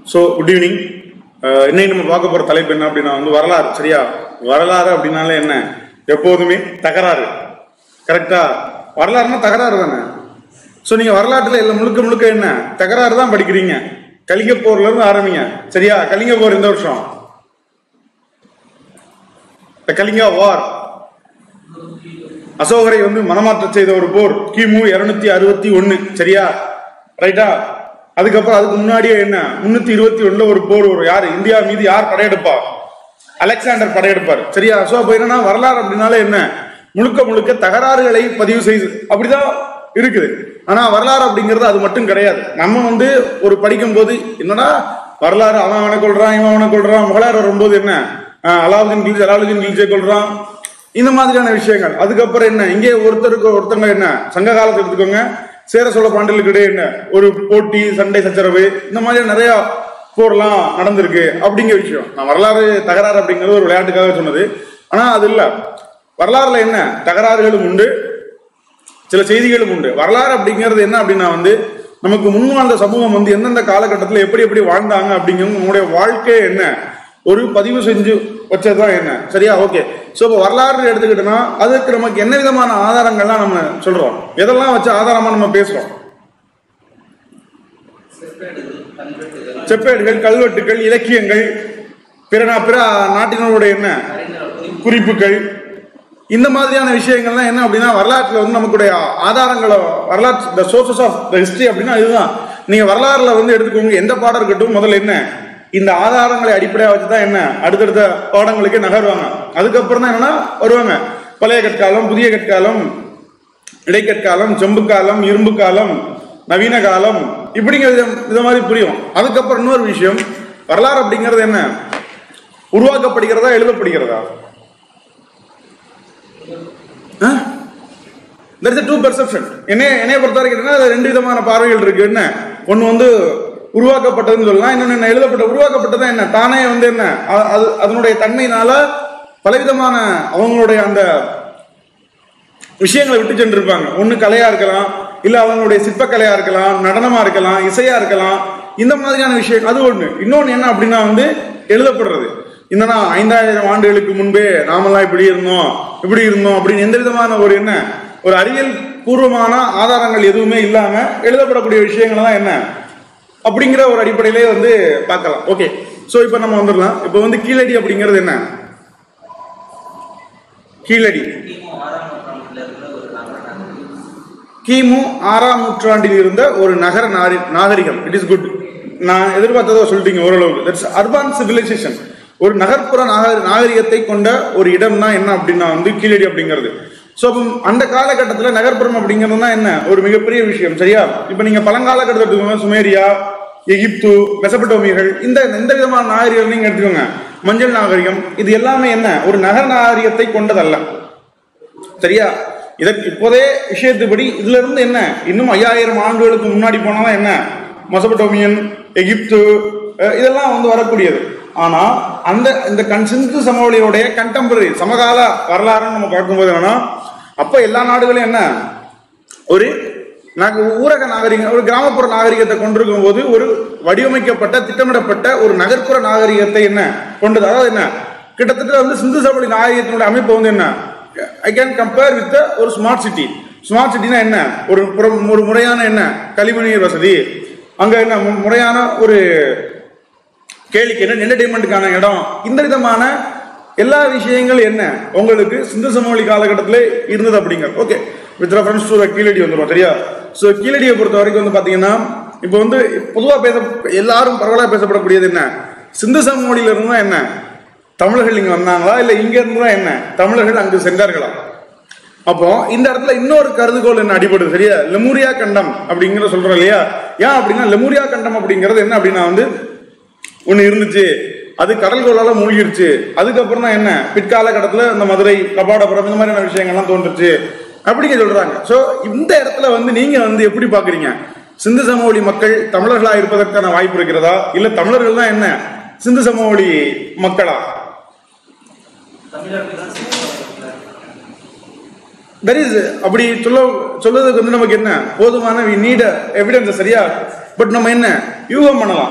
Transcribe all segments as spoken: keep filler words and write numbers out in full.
So good evening. இன்னைக்கு நம்ம பார்க்க போற தலைப்பு என்ன அப்படின்னா வந்து வரலாறு. சரியா? வரலாறு அப்படின்னாலே என்ன? எப்போதுமே தகராறு. கரெக்டா? வரலாறுனா தகராறு தானே. ஸோ நீங்க வரலாற்றுல எல்லாம் முழுக்க முழுக்க என்ன தகராறு தான் படிக்கிறீங்க. கலிங்க போர்ல இருந்து ஆரம்பிங்க. சரியா? கலிங்க போர் இந்த வருஷம் கலிங்கா வார், அசோகரை வந்து மனமாற்றம் செய்த ஒரு போர் கிமு இருநூத்தி அறுபத்தி ஒன்னு. சரியா? ரைட்டா? அதுக்கப்புறம் அதுக்கு முன்னாடியே என்ன முன்னூத்தி இருபத்தி ஒண்ணுல ஒரு போர் வரும். யாரு? இந்தியா மீது யார் படையெடுப்பா? அலெக்சாண்டர் படையெடுப்பார். சரியா? சோ அப்ப என்னன்னா வரலாறு அப்படின்னால என்ன முழுக்க முழுக்க தகராறுகளை பதிவு செய்து அப்படிதான் இருக்குது. ஆனா வரலாறு அப்படிங்கிறது அது மட்டும் கிடையாது. நம்ம வந்து ஒரு படிக்கும் போது என்னன்னா வரலாறு அவன் அவனை கொள்றான், இவன் அவனை கொள்றான், முகலாயர் வரும்போது என்ன அலாவுதீன் கில்ஜி அலாவுதீன் கில்ஜியை கொள்றான், இந்த மாதிரியான விஷயங்கள். அதுக்கப்புறம் என்ன இங்கே ஒருத்தருக்கு ஒருத்தங்க என்ன சங்க காலத்தை எடுத்துக்கோங்க, சேர சோழ பாண்டியர்களுக்கு இடையே என்ன ஒரு போட்டி, சண்டை, சச்சரவு, இந்த மாதிரி நிறைய போர்லாம் நடந்திருக்கு அப்படிங்கிற விஷயம். நான் வரலாறு தகராறு அப்படிங்கிறது ஒரு விளையாட்டுக்காக சொன்னது. ஆனா அது இல்ல. வரலாறுல என்ன தகராறுகளும் உண்டு, சில செய்திகளும் உண்டு. வரலாறு அப்படிங்கிறது என்ன அப்படின்னா வந்து நமக்கு முன் வாழ்ந்த சமூகம் வந்து எந்தெந்த காலகட்டத்தில் எப்படி எப்படி வாழ்ந்தாங்க அப்படிங்கிறது நம்மளுடைய வாழ்க்கை என்ன ஒரு பதிவு செஞ்சு வச்சதுதான் என்ன. சரியா? ஓகே. சோ இப்போ வரலாறு எடுத்துக்கிட்டோம்னா அதுக்கு நமக்கு என்ன விதமான ஆதாரங்கள்லாம் நம்ம சொல்றோம், எதெல்லாம் வச்சு ஆதாரமா நம்ம பேசுறோம்? செப்பேடுகள், கல்வெட்டுகள், இலக்கியங்கள், பிற பிற நாட்டினருடைய என்ன குறிப்புகள், இந்த மாதிரியான விஷயங்கள்லாம் என்ன அப்படின்னா வரலாற்றுல வந்து நமக்குடைய ஆதாரங்களை, வரலாற்று the sources of the history அப்படின்னா இதுதான். நீங்க வரலாறுல வந்து எடுத்துக்கோங்க, எந்த பாடம் இருக்கட்டும், முதல்ல என்ன இந்த ஆதாரங்களை அடிப்படையாக வச்சுதான் என்ன அடுத்தடுத்த பாடங்களுக்கே நகருவாங்க. அதுக்கப்புறம் தான் என்னன்னா வருவாங்க பழைய கற்காலம், புதிய கற்காலம், இடைக்கற்காலம், செம்பு காலம், இரும்பு காலம், நவீன காலம், இப்படிங்கிற இத மாதிரி புரியும். அதுக்கப்புறம் இன்னொரு விஷயம், வரலாறு அப்படிங்கிறது என்ன உருவாக்கப்படுகிறதா எழுதப்படுகிறதா? There is a two perception. என்னைய என்னைய பொறுத்த வரைக்கும் ரெண்டு விதமான பார்வைகள் இருக்கு. என்ன ஒன்னு வந்து உருவாக்கப்பட்டதுன்னு சொல்லலாம், இன்னொன்னு என்ன எழுதப்பட்ட. உருவாக்கப்பட்டதான் என்ன தானே வந்து என்ன அது அதனுடைய தன்மையினால பலவிதமான அவங்களுடைய அந்த விஷயங்களை விட்டு சென்றிருப்பாங்க. ஒண்ணு கலையா இருக்கலாம், இல்ல அவங்களுடைய சிற்பக்கலையா இருக்கலாம், நடனமா இருக்கலாம், இசையா இருக்கலாம், இந்த மாதிரியான விஷயம் அது ஒண்ணு. இன்னொன்னு என்ன அப்படின்னா வந்து எழுதப்படுறது. என்னன்னா ஐந்தாயிரம் ஆண்டுகளுக்கு முன்பே நாமெல்லாம் இப்படி இருந்தோம் இப்படி இருந்தோம் அப்படின்னு எந்த விதமான ஒரு என்ன ஒரு அறிவியல் பூர்வமான ஆதாரங்கள் எதுவுமே இல்லாம எழுதப்படக்கூடிய விஷயங்கள் தான் என்ன அப்படிங்கிற ஒரு அடிப்படையிலே வந்து பார்க்கலாம். ஓகே. சோ இப்ப நம்ம வந்துடலாம். இப்ப வந்து கீழடி அப்படிங்கிறது என்ன? கீழடி கிமு ஆறாம் நூற்றாண்டில் இருந்த ஒரு நகர நாகரிகம். It is good. நான் எதிர்பார்த்ததை சொல்லிட்டீங்க ஓரளவுக்கு. That's urban civilisation. ஒரு நகர்ப்புற நாகரிகத்தை கொண்ட ஒரு இடம் தான் என்ன அப்படின்னா வந்து கீழடி அப்படிங்கிறது. ஸோ அந்த காலகட்டத்தில் நகர்ப்புறம் அப்படிங்கிறது தான் என்ன ஒரு மிகப்பெரிய விஷயம். சரியா? இப்ப நீங்க பழங்காலகட்டத்தை எடுத்துக்கோங்க, சுமேரியா, எகிப்து, மெசபடோமியர்கள், இந்த எந்த விதமான நாகரிகம் நீங்க எடுத்துக்கோங்க, மஞ்சள் நாகரிகம், இது எல்லாமே என்ன ஒரு நகர் நாகரிகத்தை கொண்டதல்ல. சரியா? இதற்கு இப்போதே விஷயத்துப்படி இதுல இருந்து என்ன இன்னும் ஐயாயிரம் ஆண்டுகளுக்கு முன்னாடி போனாதான் என்ன மெசபடோமியன், எகிப்து, இதெல்லாம் வந்து வரக்கூடியது. ஆனா அந்த இந்த சிந்து சமவெளியோடைய கண்டெம்பரரி சமகால வரலாறுன்னு நம்ம பார்க்கும்போது என்னன்னா அப்ப எல்லா நாடுகளும் என்ன ஒரு ஊரக நாகரிகம், ஒரு கிராமப்புற நாகரிகத்தை கொண்டிருக்கும் போது ஒரு வடிவமைக்கப்பட்ட திட்டமிடப்பட்ட ஒரு நகர்ப்புற நாகரிகத்தை என்ன கொண்டது. அதாவது என்ன கிட்டத்தட்ட வந்து சிந்து சமவெளி நாகரிகத்தினுடைய அமைப்பு வந்து என்ன ஐ கேன் கம்பேர் வித் ஒரு ஸ்மார்ட் சிட்டி. ஸ்மார்ட் சிட்டினா என்ன ஒரு ஒரு முறையான என்ன கழிவுநீர் வசதி, அங்க என்ன முறையான ஒரு கேளிக்கை, என்டர்டைன்மெண்ட்டுக்கான இடம், இந்த விதமான எல்லா விஷயங்கள் என்ன உங்களுக்கு சிந்து சமவெளி காலகட்டத்தில் இருந்தது அப்படிங்கிறது. Okay. With reference to Keezhadi வந்துடும். சரியா? ஸோ கீழடியை பொறுத்த வரைக்கும் வந்து பாத்தீங்கன்னா இப்போ வந்து பொதுவாக பேச எல்லாரும் பரவலாக பேசப்படக்கூடியது என்ன சிந்து சமவெளியில இருந்து தான் என்ன தமிழர்கள் இங்க வந்தாங்களா, இல்ல இங்க இருந்து தான் என்ன தமிழர்கள் அங்கு சென்றார்களா? அப்போ இந்த இடத்துல இன்னொரு கருதுகோள் என்ன அடிபடுது. சரியா? லெமூரியா கண்டம் அப்படிங்கிற சொல்றோம் இல்லையா? ஏன் அப்படின்னா லெமூரியா கண்டம் அப்படிங்கிறது என்ன அப்படின்னா வந்து ஒண்ணு இருந்துச்சு, அது கடல்கோளால மூழ்கிருச்சு. அதுக்கப்புறம் தான் என்ன பிற்காலகட்டத்தில் இந்த மதுரை, கபாடபுரம், இந்த மாதிரியான விஷயங்கள்லாம் தோன்றுச்சு அப்படிங்க சொல்றாங்க. சோ இந்த இடத்துல வந்து நீங்க வந்து எப்படி பாக்குறீங்க? சிந்து சமவெளி மக்கள் தமிழர்களா இருப்பதற்கான வாய்ப்பு இருக்கிறதா, இல்ல தமிழர்கள் தான் என்ன சிந்து சமவெளி மக்களா? தட் இஸ் அப்படி சொல்ல சொல்றதுக்கு வந்து நமக்கு என்ன போதுமான வி நீட் எவிடன்ஸ். சரியா? பட் நம்ம என்ன யூகம் பண்ணலாம்.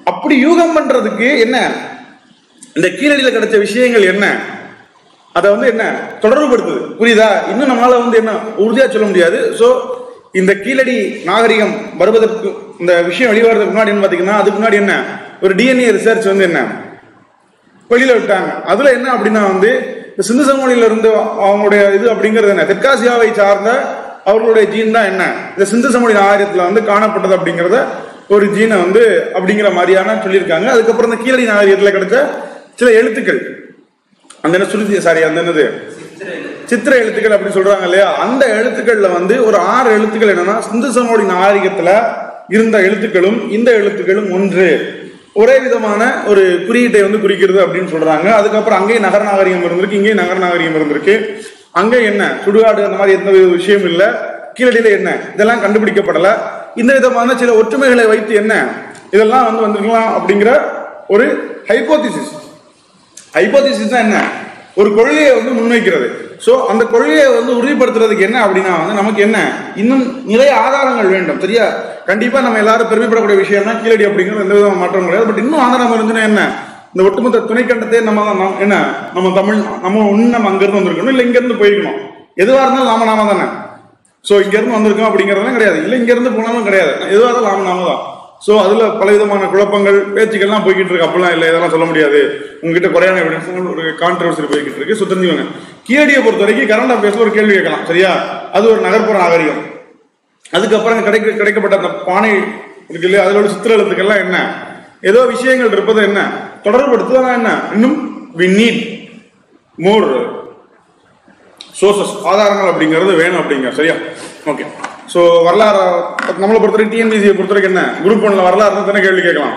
அப்படி யூகம் பண்றதுக்கு என்ன, இந்த கீழடியில கிடைச்ச விஷயங்கள் என்ன, அதை வந்து என்ன தொடர்புபடுத்துது. புரியுதா? இன்னும் நம்மளால வந்து என்ன உறுதியா சொல்ல முடியாது. சோ இந்த கீழடி நாகரிகம் வருவதற்கு, இந்த விஷயம் வெளிவரதுக்கு முன்னாடி என்ன பாத்தீங்கன்னா, அதுக்கு முன்னாடி என்ன ஒரு டிஎன்ஏ ரிசர்ச் வந்து என்ன வெளியில விட்டாங்க. அதுல என்ன அப்படின்னா வந்து சிந்து சமவெளியில இருந்து அவங்களுடைய இது அப்படிங்கிறது என்ன, தெற்காசியாவை சார்ந்த அவர்களுடைய ஜீன் தான் என்ன இந்த சிந்து சமவெளி நாகரிகத்துல வந்து காணப்பட்டது அப்படிங்கிறத ஒரு ஜீனை வந்து அப்படிங்கிற மாதிரியான சொல்லியிருக்காங்க. அதுக்கப்புறம் இந்த கீழடி நாகரிகத்துல கிடைச்ச சில எழுத்துக்கள், அந்த என்ன சுருதி சாரி அந்த என்னது சித்திர எழுத்துக்கள் அப்படின்னு சொல்றாங்க இல்லையா, அந்த எழுத்துக்கள்ல வந்து ஒரு ஆறு எழுத்துக்கள் என்னன்னா சிந்து சமவெளி நாகரிகத்துல இருந்த எழுத்துக்களும் இந்த எழுத்துக்களும் ஒன்று, ஒரே விதமான ஒரு குறியீட்டை வந்து குறிக்கிறது அப்படின்னு சொல்றாங்க. அதுக்கப்புறம் அங்கேயும் நகர நாகரிகம் இருந்திருக்கு, இங்கேயும் நகர நாகரிகம் இருந்திருக்கு. அங்கே என்ன சுடுகாடு அந்த மாதிரி எந்த விஷயம் இல்லை, கீழடியில என்ன இதெல்லாம் கண்டுபிடிக்கப்படல. இந்த விதமான சில ஒற்றுமைகளை வைத்து என்ன இதெல்லாம் வந்து வந்திருக்கலாம் அப்படிங்கிற ஒரு ஹைபோதிசிஸ். ஹைபோதிசிஸ் தான் என்ன, ஒரு கொள்கையை வந்து முன்வைக்கிறது. சோ அந்த கொள்கையை வந்து உறுதிப்படுத்துறதுக்கு என்ன அப்படின்னா வந்து நமக்கு என்ன இன்னும் நிறைய ஆதாரங்கள் வேண்டும். சரியா? கண்டிப்பா நம்ம எல்லாரும் பெருமைப்படக்கூடிய விஷயம் தான் கீழடி அப்படிங்கிறது எந்த விதமான மாற்றம் கிடையாது. பட் இன்னும் ஆதாரம் இருந்துன்னா என்ன, இந்த ஒட்டுமொத்த துணைக்கண்டத்தையே நம்ம தான் என்ன நம்ம தமிழ் நம்ம ஒண்ணு நம்ம அங்கிருந்து வந்திருக்கணும், இல்ல இங்க இருந்து போயிருக்கணும், எதுவா இருந்தாலும் நாம நாம தானே. சோ இங்க இருந்து வந்திருக்கோம் அப்படிங்கறதுலாம் கிடையாது, இல்ல இங்க இருந்து போனாலும் கிடையாது, எதுவா இருந்தாலும் நாம நாம தான். சோ அதுல பல விதமான குழப்பங்கள் பேச்சுக்கள்லாம் போய்கிட்டு இருக்கு. அப்படிலாம் இல்லை, இதெல்லாம் சொல்ல முடியாது, உங்ககிட்ட குறையான எவிடன்ஸ் ஒரு கான்ட்ரவர்சி போய்கிட்டு இருக்கு. சோ தெரிஞ்சுக்கோங்க, கீழடியை பொறுத்த வரைக்கும் கரண்ட் அஃபேர்ஸ்ல ஒரு கேள்வி கேட்கலாம். சரியா? அது ஒரு நகர்ப்புற நாகரிகம். அதுக்கப்புறம் கிடைக்க கிடைக்கப்பட்ட அந்த பானை இருக்கு இல்லையா, அதோட சித்திர எழுத்துக்கள்லாம் என்ன ஏதோ விஷயங்கள் இருப்பது என்ன தொடர்புபடுத்துதான் என்ன, இன்னும் we need more சோர்சஸ் ஆதாரங்கள் அப்படிங்கிறது வேணும் அப்படிங்க. சரியா? ஓகே. ஸோ வரலாறு நம்மளை பொறுத்தவரைக்கும் டிஎன்பிசியை பொறுத்தவரைக்கும் என்ன குரூப் ஒன்ல வரலாறு தானே கேள்வி கேட்கலாம்.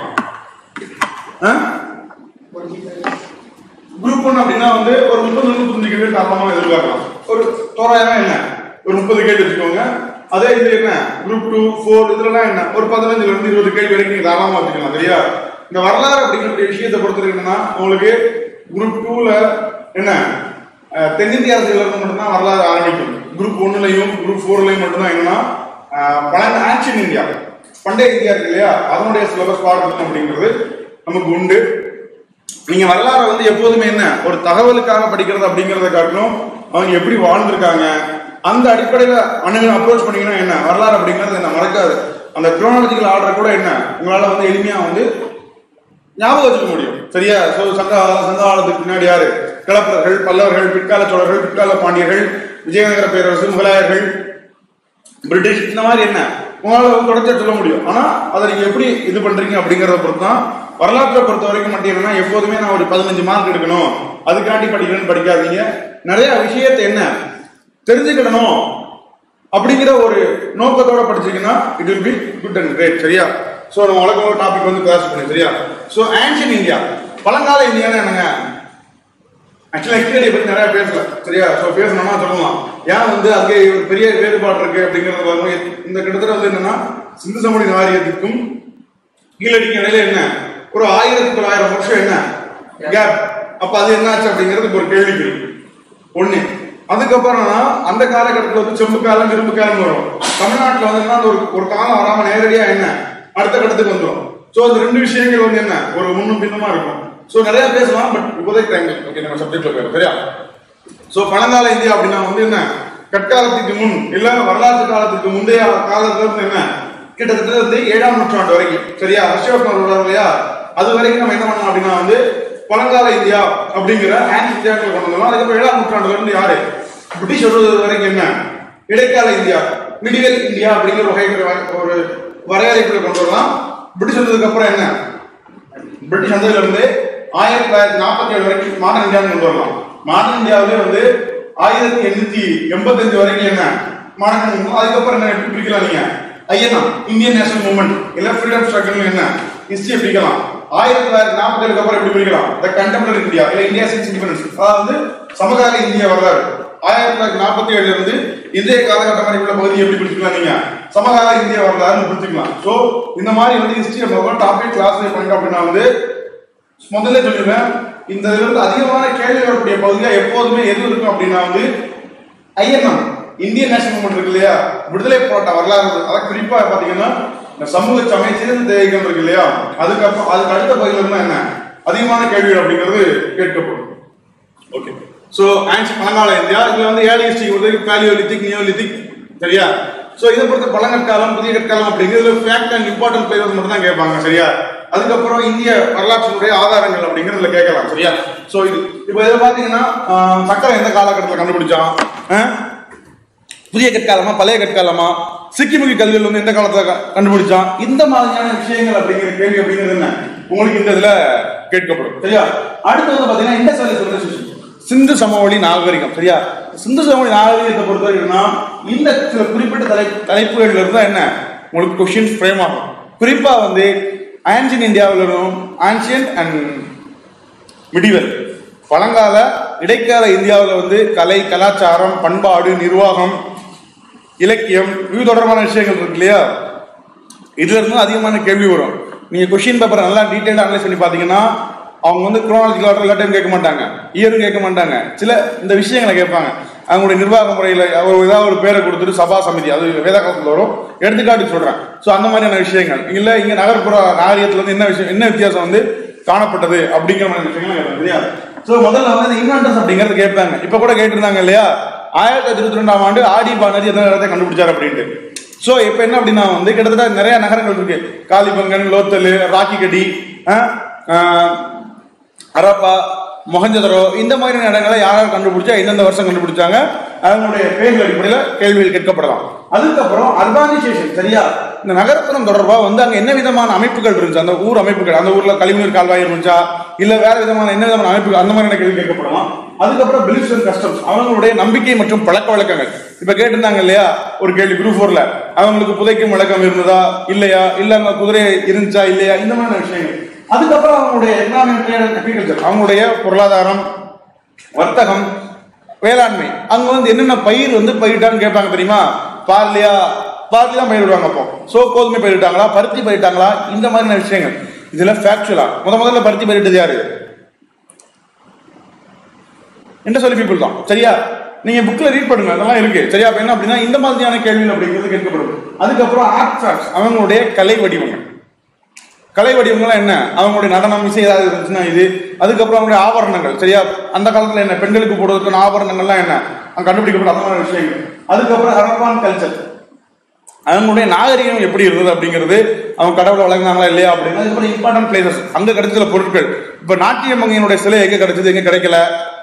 குரூப் ஒன் அப்படின்னா வந்து ஒரு முப்பது முப்பத்தஞ்சு கேள்வி தாராளமாக எதிர்பார்க்கலாம். ஒரு தோராயமா என்ன ஒரு முப்பது கேள்வி வச்சுக்கோங்க. அதே இது என்ன குரூப் டூ ஃபோர் இதுலாம் என்ன ஒரு பதினஞ்சுல இருந்து இருபது கேள்வி வரைக்கும் நீங்க தாராளமா வச்சுக்கலாம். சரியா? இந்த வரலாறு அப்படிங்கிற விஷயத்தை பொறுத்தவரைக்குன்னா உங்களுக்கு குரூப் டூல என்ன தென்னிந்திய அரசியல் இருந்து மட்டும்தான் வரலாறு ஆரம்பிக்கும். குரூப் ஒன்னுலையும் குரூப் போர்லையும் மட்டும்தான் என்னன்னா பழைய ஆன்ஷியன் இந்தியா பண்டைய இந்தியா இருக்கு இல்லையா, அதனுடைய சிலபஸ் பாடத்திட்டம் அப்படிங்கிறது நமக்கு உண்டு. நீங்க வரலாறு வந்து எப்போதுமே என்ன ஒரு தகவலுக்காக படிக்கிறது அப்படிங்கறத காட்டிலும் அவங்க எப்படி வாழ்ந்திருக்காங்க அந்த அடிப்படையில அணுகு அப்ரோச் பண்ணீங்கன்னா என்ன வரலாறு அப்படிங்கிறது என்ன மறக்காது. அந்த குரோனாலஜிக்கல் ஆர்டர் கூட என்ன உங்களால வந்து எளிமையா வந்து ஞாபகம் வச்சுக்க முடியும். சரியா? சோ சங்க சங்க காலத்துக்கு பின்னாடி யாரு கிளப்பர்கள், பல்லவர்கள், பிற்கால சோழர்கள், பிற்கால பாண்டியர்கள், விஜயநகர பேரரசு, முகலாயர்கள், பிரிட்டிஷ், இந்த மாதிரி என்ன உங்களால தொடர்ச்சியா சொல்ல முடியும். ஆனா அதை நீங்க எப்படி இது பண்றீங்க அப்படிங்கறத பொறுத்து தான். வரலாற்றை பொறுத்த வரைக்கும் மட்டும் என்னன்னா எப்போதுமே நான் ஒரு பதினஞ்சு மார்க் எடுக்கணும் அதுக்காண்டி படிக்கிறேன்னு படிக்காதீங்க. நிறைய விஷயத்தை என்ன தெரிஞ்சுக்கணும் அப்படிங்கிற ஒரு நோக்கத்தோட படிச்சீங்கன்னா it will be good and great. சரியா? சோ நம்ம உலக டாபிக் வந்து கிளாஸ் பண்ணி. சரியா? சோ ஆன்ஷியன் இந்தியா பழங்கால இந்தியான்னு என்னங்க ஆக்சுவலா கீழடியை பத்தி நிறைய பேசல. சரியா? சோ பேசணும்னா சொல்லலாம் ஏன் வந்து அங்கே ஒரு பெரிய வேறுபாடு இருக்கு அப்படிங்கறது. இந்த கிட்டத்தட்ட வந்து என்னன்னா சிந்து சமவெளி நாகரிகத்துக்கும் கீழடிக்கும் இடையில என்ன ஒரு ஆயிரத்தி தொள்ளாயிரம் வருஷம் என்ன கேப். அப்ப அது என்னாச்சு அப்படிங்கிறது ஒரு கேள்விக்கு ஒண்ணு. அதுக்கப்புறம் அந்த காலகட்டத்தில் வந்து செம்பு காலம் இரும்பு காலம் வரும். தமிழ்நாட்டில் வந்து ஒரு ஒரு காலம் வராம நேரடியா என்ன அடுத்த கட்டத்துக்கு வந்துடும். சோ அந்த ரெண்டு விஷயங்கள் வந்து என்ன ஒரு முன்னும் பின்னமா இருக்கும். சோ நிறைய பேசலாம், பட் இப்போதைக்கு டைம் ஓகே நம்ம சப்ஜெக்ட்ல போயிடும். சரியா? சோ பழங்கால இந்தியா அப்படின்னா வந்து என்ன கற்காலத்துக்கு முன் இல்ல வரலாற்று காலத்துக்கு முந்தைய காலத்துல இருந்து என்ன கிட்டத்தட்ட வந்து ஏழாம் நூற்றாண்டு வரைக்கும். சரியா? அசோகர் வருவார் இல்லையா, அது வரைக்கும் நம்ம என்ன பண்ணலாம் அப்படின்னா வந்து பழங்கால இந்தியா அப்படிங்கிற ஆன்ஷியன் இந்தியாக்களை கொண்டு வரலாம். அதுக்கப்புறம் ஏழாம் நூற்றாண்டுல இருந்து யாரு பிரிட்டிஷ் வருவது வரைக்கும் என்ன இடைக்கால இந்தியா மிடிவல் இந்தியா அப்படிங்கிற வகைங்கிற ஒரு வரையறைக்குள்ள கொண்டு வரலாம். பிரிட்டிஷ் வந்ததுக்கு அப்புறம் என்ன பிரிட்டிஷ் வந்ததுல இருந்து ஆயிரத்தி தொள்ளாயிரத்தி நாற்பத்தி ஏழு வரைக்கும் மாடர்ன் இந்தியான்னு கொண்டு வரலாம். மாடர்ன் இந்தியாவிலே வந்து ஆயிரத்தி எண்ணூத்தி எண்பத்தி அஞ்சு வரைக்கும் என்ன மாடர்ன். அதுக்கப்புறம் என்ன எப்படி பிரிக்கலாம் நீங்க ஐஎன்ஆ இந்தியன் நேஷனல் மூவ்மெண்ட் இல்ல ஃப்ரீடம் ஸ்ட்ரகிள் என்ன ஹிஸ்டரி பிரிக்கலாம். ஆயிரத்தி தொள்ளாயிரத்தி நாற்பத்தி ஏழுக்கு அப்புறம் எப்படி பிரிக்கலாம் த கண்டெம்பரரி இந்தியா இல்ல இந்தியா சின்ஸ் இண்டிபெண்டன்ஸ், அதாவது சமகால இந்திய வரலாறு. ஆயிரத்தி தொள்ளாயிரத்தி நாற்பத்தி ஏழுல இருந்து இந்திய காலகட்டம் வரை உள்ள பகுதி எப்படி பிடிச்சிக்கலாம் நீங்க சமகால இந்திய வரலாறு பிடிச்சிக்கலாம். சோ இந்த மாதிரி வந்து ஹிஸ்டரி நம்ம டாபிக் கிளாஸ் பண்ணிட்டோம் அப்படின்னா வந்து முதல்ல சொல்லுவேன் இந்த இருந்து அதிகமான கேள்வி வரக்கூடிய பகுதியா எப்போதுமே எது இருக்கும் அப்படின்னா வந்து ஐஎன்எம் இந்தியன் நேஷனல் மூவ்மெண்ட் இருக்கு இல்லையா, விடுதலை போராட்ட வரலாறு. அதை குறிப்பா பாத்தீங்கன்னா இந்த சமூக சமய சிறந்த தேவைகள் இருக்கு இல்லையா, அதுக்கப்புறம் அதுக்கு அடுத்த பகுதியில் இருந்தா என்ன அதிகமான கேள்விகள் அப்படிங்கிறது கேட்கப்படும். ஓகே, சோ ஆன்சியன்ட் பழங்கால இந்தியா, இதுல வந்து ஏர்லி ஹிஸ்டரி, பேலியோலித்திக், நியோலித்திக், சரியா. சோ இதை பொறுத்த பழங்கற்காலம் புதிய கற்காலம் அப்படிங்கிறது ஃபேக்ட் அண்ட் இம்பார்ட்டன்ட் பிளேயர்ஸ் மட்டும் தான் கேட்பாங்க, சரியா. அதுக்கப்புறம் இந்திய வரலாற்றினுடைய ஆதாரங்கள் அப்படிங்கிறதுல கேட்கலாம், சரியா. சோ இது இப்போ இதை பாத்தீங்கன்னா சக்கரை எந்த காலகட்டத்தில் கண்டுபிடிச்சான், புதிய கற்காலமா பழைய கற்காலமா, சிக்கிமுகி கல்வியில் வந்து எந்த காலத்துல கண்டுபிடிச்சான், இந்த மாதிரியான விஷயங்கள் அப்படிங்கிற கேள்வி அப்படிங்கிறது என்ன உங்களுக்கு இந்த இதுல கேட்கப்படும், சரியா. அடுத்து வந்து பாத்தீங்கன்னா இண்டஸ் வேலி சிவிலைசேஷன், சிந்து சமவெளி நாகரிகம், சரியா. சிந்து சமவெளி நாகரிகத்தை பொறுத்த வரைக்கும்னா இந்த சில குறிப்பிட்ட தலை தலைப்புகள்ல இருந்தா என்ன உங்களுக்கு கொஸ்டின்ஸ் ஃப்ரேம் ஆகும். குறிப்பா வந்து ஆன்சியன்ட் இந்தியாவில் இருக்கும், ஆன்சியன்ட் அண்ட் மிடிவல் பழங்கால இடைக்கால இந்தியாவில் வந்து கலை, கலாச்சாரம், பண்பாடு, நிர்வாகம், இலக்கியம், இது தொடர்பான விஷயங்கள் இருக்கு இல்லையா. இதுல இருந்து அதிகமான கேள்வி வரும். நீங்க கொஸ்டின் பேப்பர் நல்லா டீடைல்டா அனலைஸ் பண்ணி பாத்தீங்கன்னா அவங்க வந்து குரோனாலஜிக்கல் ஆர்டர் எல்லா டைம் கேட்க மாட்டாங்க, இயரும் கேட்க மாட்டாங்க, சில இந்த விஷயங்களை கேட்பாங்க. அவங்களுடைய நிர்வாக முறையில் அவர் ஏதாவது ஒரு பேரை கொடுத்துட்டு சபா சமிதி, அது வேத காலத்தில் வரும், எடுத்துக்காட்டுக்கு சொல்றேன். ஸோ அந்த மாதிரியான விஷயங்கள் இல்லை. இங்க நகர்ப்புற நாகரிகத்துல வந்து என்ன விஷயம், என்ன வித்தியாசம் வந்து காணப்பட்டது அப்படிங்கிற மாதிரி விஷயங்கள் கேட்பாங்க, சரியா. ஸோ முதல்ல வந்து இன்வென்டர்ஸ் அப்படிங்கிறது கேட்பாங்க. இப்ப கூட கேட்டிருந்தாங்க இல்லையா, ஆயிரத்தி தொள்ளாயிரத்தி இருபத்தி ரெண்டாம் ஆண்டு ஆடி பானர்ஜி எந்த இடத்தை கண்டுபிடிச்சார் அப்படின்ட்டு. ஸோ இப்போ என்ன அப்படின்னா வந்து கிட்டத்தட்ட நிறைய நகரங்கள் இருக்கு, காலிபங்கன், லோத்தல், ராக்கிகடி, அரப்பா, மொஹஞ்சதரோ, இந்த மாதிரியான இடங்களை யாராவது கண்டுபிடிச்சா எந்தெந்த வருஷம் கண்டுபிடிச்சாங்க, அதனுடைய பேர்கள் அடிப்படையில் கேள்விகள் கேட்கப்படலாம். அதுக்கப்புறம் அர்பானைசேஷன், சரியா. இந்த நகரப்புறம் தொடர்பாக வந்து அங்க என்ன விதமான அமைப்புகள் இருந்துச்சு, அந்த ஊர் அமைப்புகள், அந்த ஊர்ல கழிவுநீர் கால்வாய் இருந்துச்சா இல்ல வேற விதமான என்ன விதமான அமைப்புகள், அந்த மாதிரியான கேள்வி கேட்கப்படலாம். அதுக்கப்புறம் பிலீஃப்ஸ் அண்ட் கஸ்டம்ஸ், அவங்களுடைய நம்பிக்கை மற்றும் பழக்க வழக்கங்கள். இப்ப கேட்டிருந்தாங்க இல்லையா ஒரு கேள்வி குரூப் ஃபோர்ல, அவங்களுக்கு புதைக்கும் வழக்கம் இருந்ததா இல்லையா, இல்ல அங்க குதிரை இருந்துச்சா இல்லையா, இந்த மாதிரியான விஷயங்கள். அதுக்கப்புறம் அவங்களுடைய எக்கனாமிக் அண்ட் அக்ரிகல்ச்சர், அவங்களுடைய பொருளாதாரம், வர்த்தகம், வேளாண்மை, அங்க வந்து என்னென்ன பயிர் வந்து பயிரிட்டான்னு கேட்பாங்க தெரியுமா. பார்லியா பார்லி தான் பயிரிடுவாங்க. அப்போ சோ கோதுமை பயிரிட்டாங்களா, பருத்தி பயிரிட்டாங்களா, இந்த மாதிரியான விஷயங்கள். இதுல ஃபேக்சுவலா முத முதல்ல பருத்தி பயிரிட்டது யாரு, என்ன சொல்லி பீப்புள் தான், சரியா. நீங்க புக்ல ரீட் பண்ணுங்க, அதெல்லாம் இருக்கு, சரியா. என்ன அப்படின்னா இந்த மாதிரியான கேள்விகள் அப்படிங்கிறது கேட்கப்படும். அதுக்கப்புறம் ஆர்ட், அவங்களுடைய கலை வடிவங்கள், கலை வடிவங்கள்லாம் என்ன, அவங்களுடைய நடனம், இசை ஏதாவது இருந்துச்சுன்னா இது. அதுக்கப்புறம் அவங்களுடைய ஆபரணங்கள், சரியா. அந்த காலத்துல என்ன பெண்களுக்கு போடுவதற்கான ஆபரணங்கள்லாம் என்ன அங்க கண்டுபிடிக்கப்பட்ட அந்த மாதிரி விஷயங்கள். அதுக்கப்புறம் ஹரப்பான் கல்ச்சர், அவங்களுடைய நாகரிகம் எப்படி இருந்தது அப்படிங்கிறது, அவங்க கடவுளை வழங்கினாங்களா இல்லையா அப்படின்னா. அதுக்கப்புறம் இம்பார்ட்டன்ட் பிளேசஸ், அங்க கிடைச்ச பொருட்கள். இப்ப நாட்டிய மங்கையினுடைய சிலை எங்க கிடைச்சது, எங்க கிடைக்கல,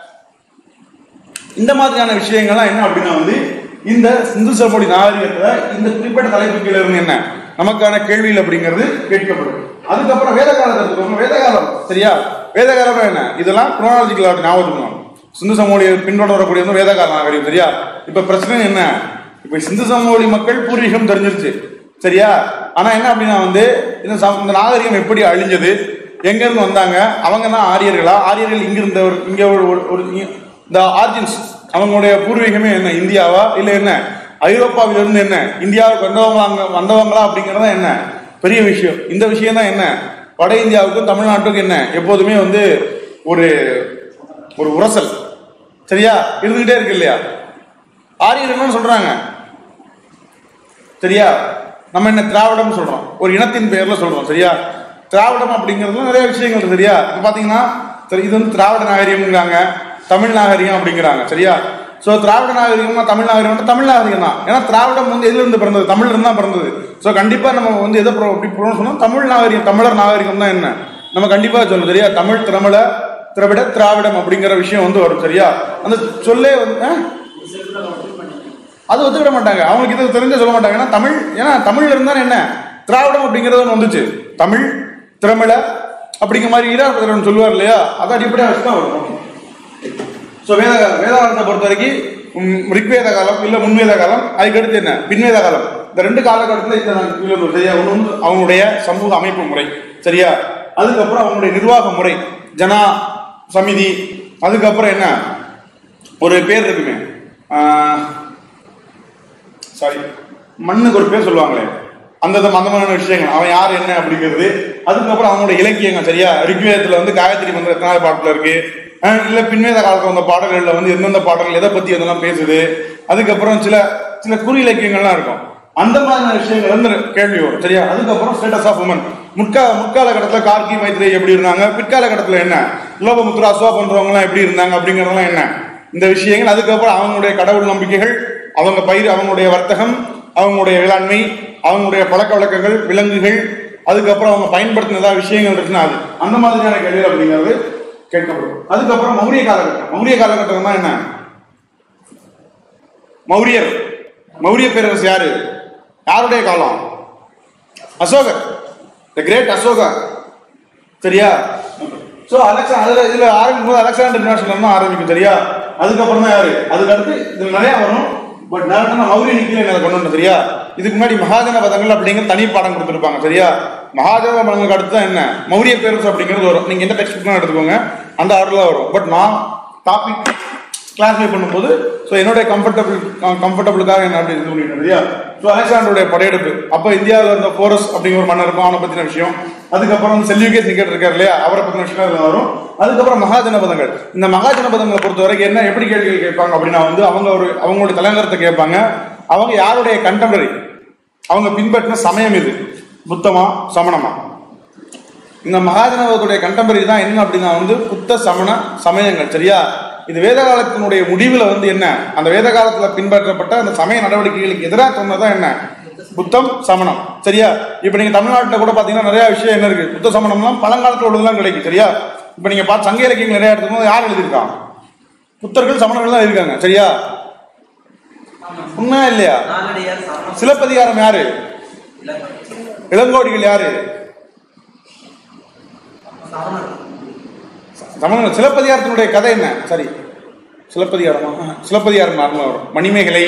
இந்த மாதிரியான விஷயங்கள்லாம் என்ன அப்படின்னா வந்து இந்த சிந்து சமவெளி நாகரிகத்துல இந்த குறிப்பிட்ட தலைப்பு கீழ இருந்து என்ன நமக்கான கேள்விகள் அப்படிங்கிறது கேட்கப்படும். அதுக்கப்புறம் வேத காலத்துக்கு, வேத காலம், சரியா. வேத காலம் என்ன, இதெல்லாம் குரோனாலஜிக்கல் ஆர்டர் ஞாபகம். சிந்து சமவெளியை பின்பற்ற வரக்கூடிய வேத கால நாகரிகம், சரியா. இப்ப பிரச்சனை என்ன, இப்ப சிந்து சமவெளி மக்கள் பூர்வீகம் தெரிஞ்சிருச்சு, சரியா. ஆனா என்ன அப்படின்னா வந்து இந்த நாகரிகம் எப்படி அழிஞ்சது, எங்க இருந்து வந்தாங்க, அவங்க தான் ஆரியர்களா, ஆரியர்கள் இங்க இருந்தவர், இங்க ஒரு இந்த ஆர்ஜின்ஸ், அவங்களுடைய பூர்வீகமே என்ன, இந்தியாவா இல்ல என்ன ஐரோப்பாவிலிருந்து என்ன இந்தியாவுக்கு வந்தவங்களா, அங்க வந்தவங்களா அப்படிங்கறத என்ன பெரிய விஷயம். இந்த விஷயம் தான் என்ன வட இந்தியாவுக்கும் தமிழ்நாட்டுக்கும் என்ன எப்போதுமே வந்து ஒரு ஒரு உரசல், சரியா, இருந்துகிட்டே இருக்கு இல்லையா. ஆரியர்கள் சொல்றாங்க, சரியா. நம்ம என்ன திராவிடம் சொல்றோம், ஒரு இனத்தின் பெயர்ல சொல்றோம், சரியா. திராவிடம் அப்படிங்கிறது நிறைய விஷயங்கள், சரியா. இப்ப பாத்தீங்கன்னா இது வந்து திராவிட நாகரிகம்ங்கிறாங்க, தமிழ் நாகரிகம் அப்படிங்கிறாங்க, சரியா. சோ திராவிட நாகரிகம், தமிழ் நாகரிகம், தமிழ் நாகரிகம் தான். ஏன்னா திராவிடம் வந்து எதுல இருந்து பிறந்தது, தமிழ்ல இருந்து தான் பிறந்தது. சோ கண்டிப்பா நம்ம வந்து எதை சொன்னோம், தமிழ் நாகரிகம், தமிழர் நாகரிகம் தான் என்ன நம்ம கண்டிப்பா சொல்லணும், சரியா. தமிழ், திரமிழ, திராவிட, திராவிடம் அப்படிங்கிற விஷயம் வந்து வரும், சரியா. அந்த சொல்லே வந்து அது ஒத்துக்கிட மாட்டாங்க, அவங்களுக்கு இது தெரிஞ்ச சொல்ல மாட்டாங்க. ஏன்னா தமிழ், ஏன்னா தமிழ்ல இருந்தா என்ன திராவிடம் அப்படிங்கிறது ஒன்று வந்துச்சு, தமிழ், திரமிழ அப்படிங்கிற மாதிரி ஈரான் சொல்லுவார் இல்லையா, அதை அடிப்படையாக வச்சுதான் வரும். ஸோ வேத வேதாந்தத்தை பொறுத்த வரைக்கும் ரிக்வேத காலம் இல்லை முன்வேத காலம், அதுக்கடுத்து என்ன பின்வேத காலம், இந்த ரெண்டு காலகட்டத்தில் இந்த சரியா. ஒன்று வந்து அவங்களுடைய சமூக அமைப்பு முறை, சரியா. அதுக்கப்புறம் அவங்களுடைய நிர்வாக முறை, ஜனா சமிதி. அதுக்கப்புறம் என்ன ஒரு பேர் இருக்குமே, சாரி மண்ணுக்கு ஒரு பேர் சொல்லுவாங்களே, அந்த அந்த மாதிரியான விஷயங்கள், அவன் யார் என்ன அப்படிங்கிறது. அதுக்கப்புறம் அவங்களுடைய இலக்கியங்கள், சரியா. ரிக்வேதத்துல வந்து காயத்ரி மந்திரம் எத்தனாவது பாட்டுல இருக்கு, இல்ல பின்வேத காலத்துல வந்த பாடல்கள்ல வந்து எந்தெந்த பாடல்கள் எதை பத்தி அதெல்லாம் பேசுது. அதுக்கப்புறம் சில சில குறி இலக்கியங்கள்லாம் இருக்கும், அந்த மாதிரியான விஷயங்கள் வந்து கேள்வி வரும் சரியா. அதுக்கப்புறம் ஸ்டேட்டஸ் ஆஃப் உமன், முற்கா முற்கால கட்டத்தில் கார்கி மைத்ரே எப்படி இருந்தாங்க, பிற்கால கட்டத்தில் என்ன, லோபமுத்ரா அஸ்வா பண்றவங்கலாம் எப்படி இருந்தாங்க அப்படிங்கிறதெல்லாம் என்ன இந்த விஷயங்கள். அதுக்கப்புறம் அவங்களுடைய கடவுள் நம்பிக்கைகள், அவங்க பயிர், அவங்களுடைய வர்த்தகம், அவங்களுடைய வேளாண்மை, அவங்களுடைய பழக்க வழக்கங்கள், விலங்குகள், அதுக்கப்புறம் அவங்க பயன்படுத்தினதா விஷயங்கள் இருக்குன்னா அது அந்த மாதிரியான கேள்வி அப்படிங்கிறது கேட்கப்படும். அதுக்கப்புறம் மௌரிய காலகட்டம். மௌரிய காலகட்டம் தான் என்ன, மௌரியர், மௌரிய பேரரசு யாரு, யாருடைய காலம், அசோகர், தி கிரேட் அசோகர் சரியா. சோ அலெக்சா அதுல இதுல ஆரம்பிக்கும் போது அலெக்சாண்டர் இன்டர்நேஷனல் தான் ஆரம்பிக்கும் சரியா. அதுக்கப்புறம் தான் யாரு, அதுக்கு அடுத்து இதுல நிறைய வரும். பட் நான் மௌரிய நிக்கில என்ன கொண்டு வந்து சரியா. இதுக்கு முன்னாடி மகாஜன பதங்கள் அப்படிங்கிற தனி பாடம் கொடுத்துருப்பாங்க சரியா. மகாஜன பதங்களுக்கு அடுத்து தான் என்ன, மௌரிய பேரரசு அப்படிங்கிறது வரும். நீங்க எந்த டெக்ஸ்ட் புக் எடுத்துக்கோங்க, அந்த ஆர்டர்ல வரும். பட் நான் டாபிக் கிளாஸிஃபை பண்ணும்போது ஸோ என்னுடைய கம்ஃபர்டபுள் கம்ஃபர்டபுளுக்காக என்ன அப்படி இது பண்ணிட்டு சரியா. ஸோ அலெக்சாண்டருடைய படையெடுப்பு, அப்போ இந்தியாவில் இருந்த போரஸ் அப்படிங்கிற ஒரு மன்னர் இருக்கும், அவனை பற்றின விஷயம். அதுக்கப்புறம் செல்யூகேஸ் நிக்கெட் இருக்காரு இல்லையா, அவரை பற்றின விஷயம் வரும். அதுக்கப்புறம் மகாஜனபதங்கள். இந்த மகாஜனபதங்களை பொறுத்த வரைக்கும் என்ன எப்படி கேள்விகள் கேட்பாங்க அப்படின்னா வந்து அவங்க ஒரு அவங்களுடைய தலைநகரத்தை கேட்பாங்க. அவங்க யாருடைய கண்டெம்பரரி, அவங்க பின்பற்றின சமயம் இது, புத்தமா சமணமா. இந்த மகாஜனபதத்துடைய கண்டெம்பரரி தான் என்ன அப்படின்னா வந்து புத்த சமண சமயங்கள் சரியா. இது வேத காலத்தினுடைய முடிவுல வந்து என்ன, அந்த வேத காலத்துல பின்பற்றப்பட்ட அந்த சமய நடவடிக்கைகளுக்கு எதிராக சொன்னதான் என்ன, புத்தம் சமணம் சரியா. இப்ப நீங்க தமிழ்நாட்டில் கூட பாத்தீங்கன்னா நிறைய விஷயம் என்ன இருக்கு, புத்த சமணம்லாம் பழங்காலத்துல உள்ளதெல்லாம் கிடைக்கும் சரியா. இப்ப நீங்க பார்த்து சங்க இலக்கியங்கள் நிறைய எடுத்துக்கணும், யார் எழுதியிருக்காங்க, புத்தர்கள் சமணர்கள் தான் இருக்காங்க சரியா. உண்மையா இல்லையா. சிலப்பதிகாரம் யாரு, இளங்கோடிகள் யாரு, சமணர்கள். சிலப்பதிகாரத்தினுடைய கதை என்ன, சரி சிலப்பதிகாரமா, சிலப்பதிகாரம் நார்மலா வரும். மணிமேகலை,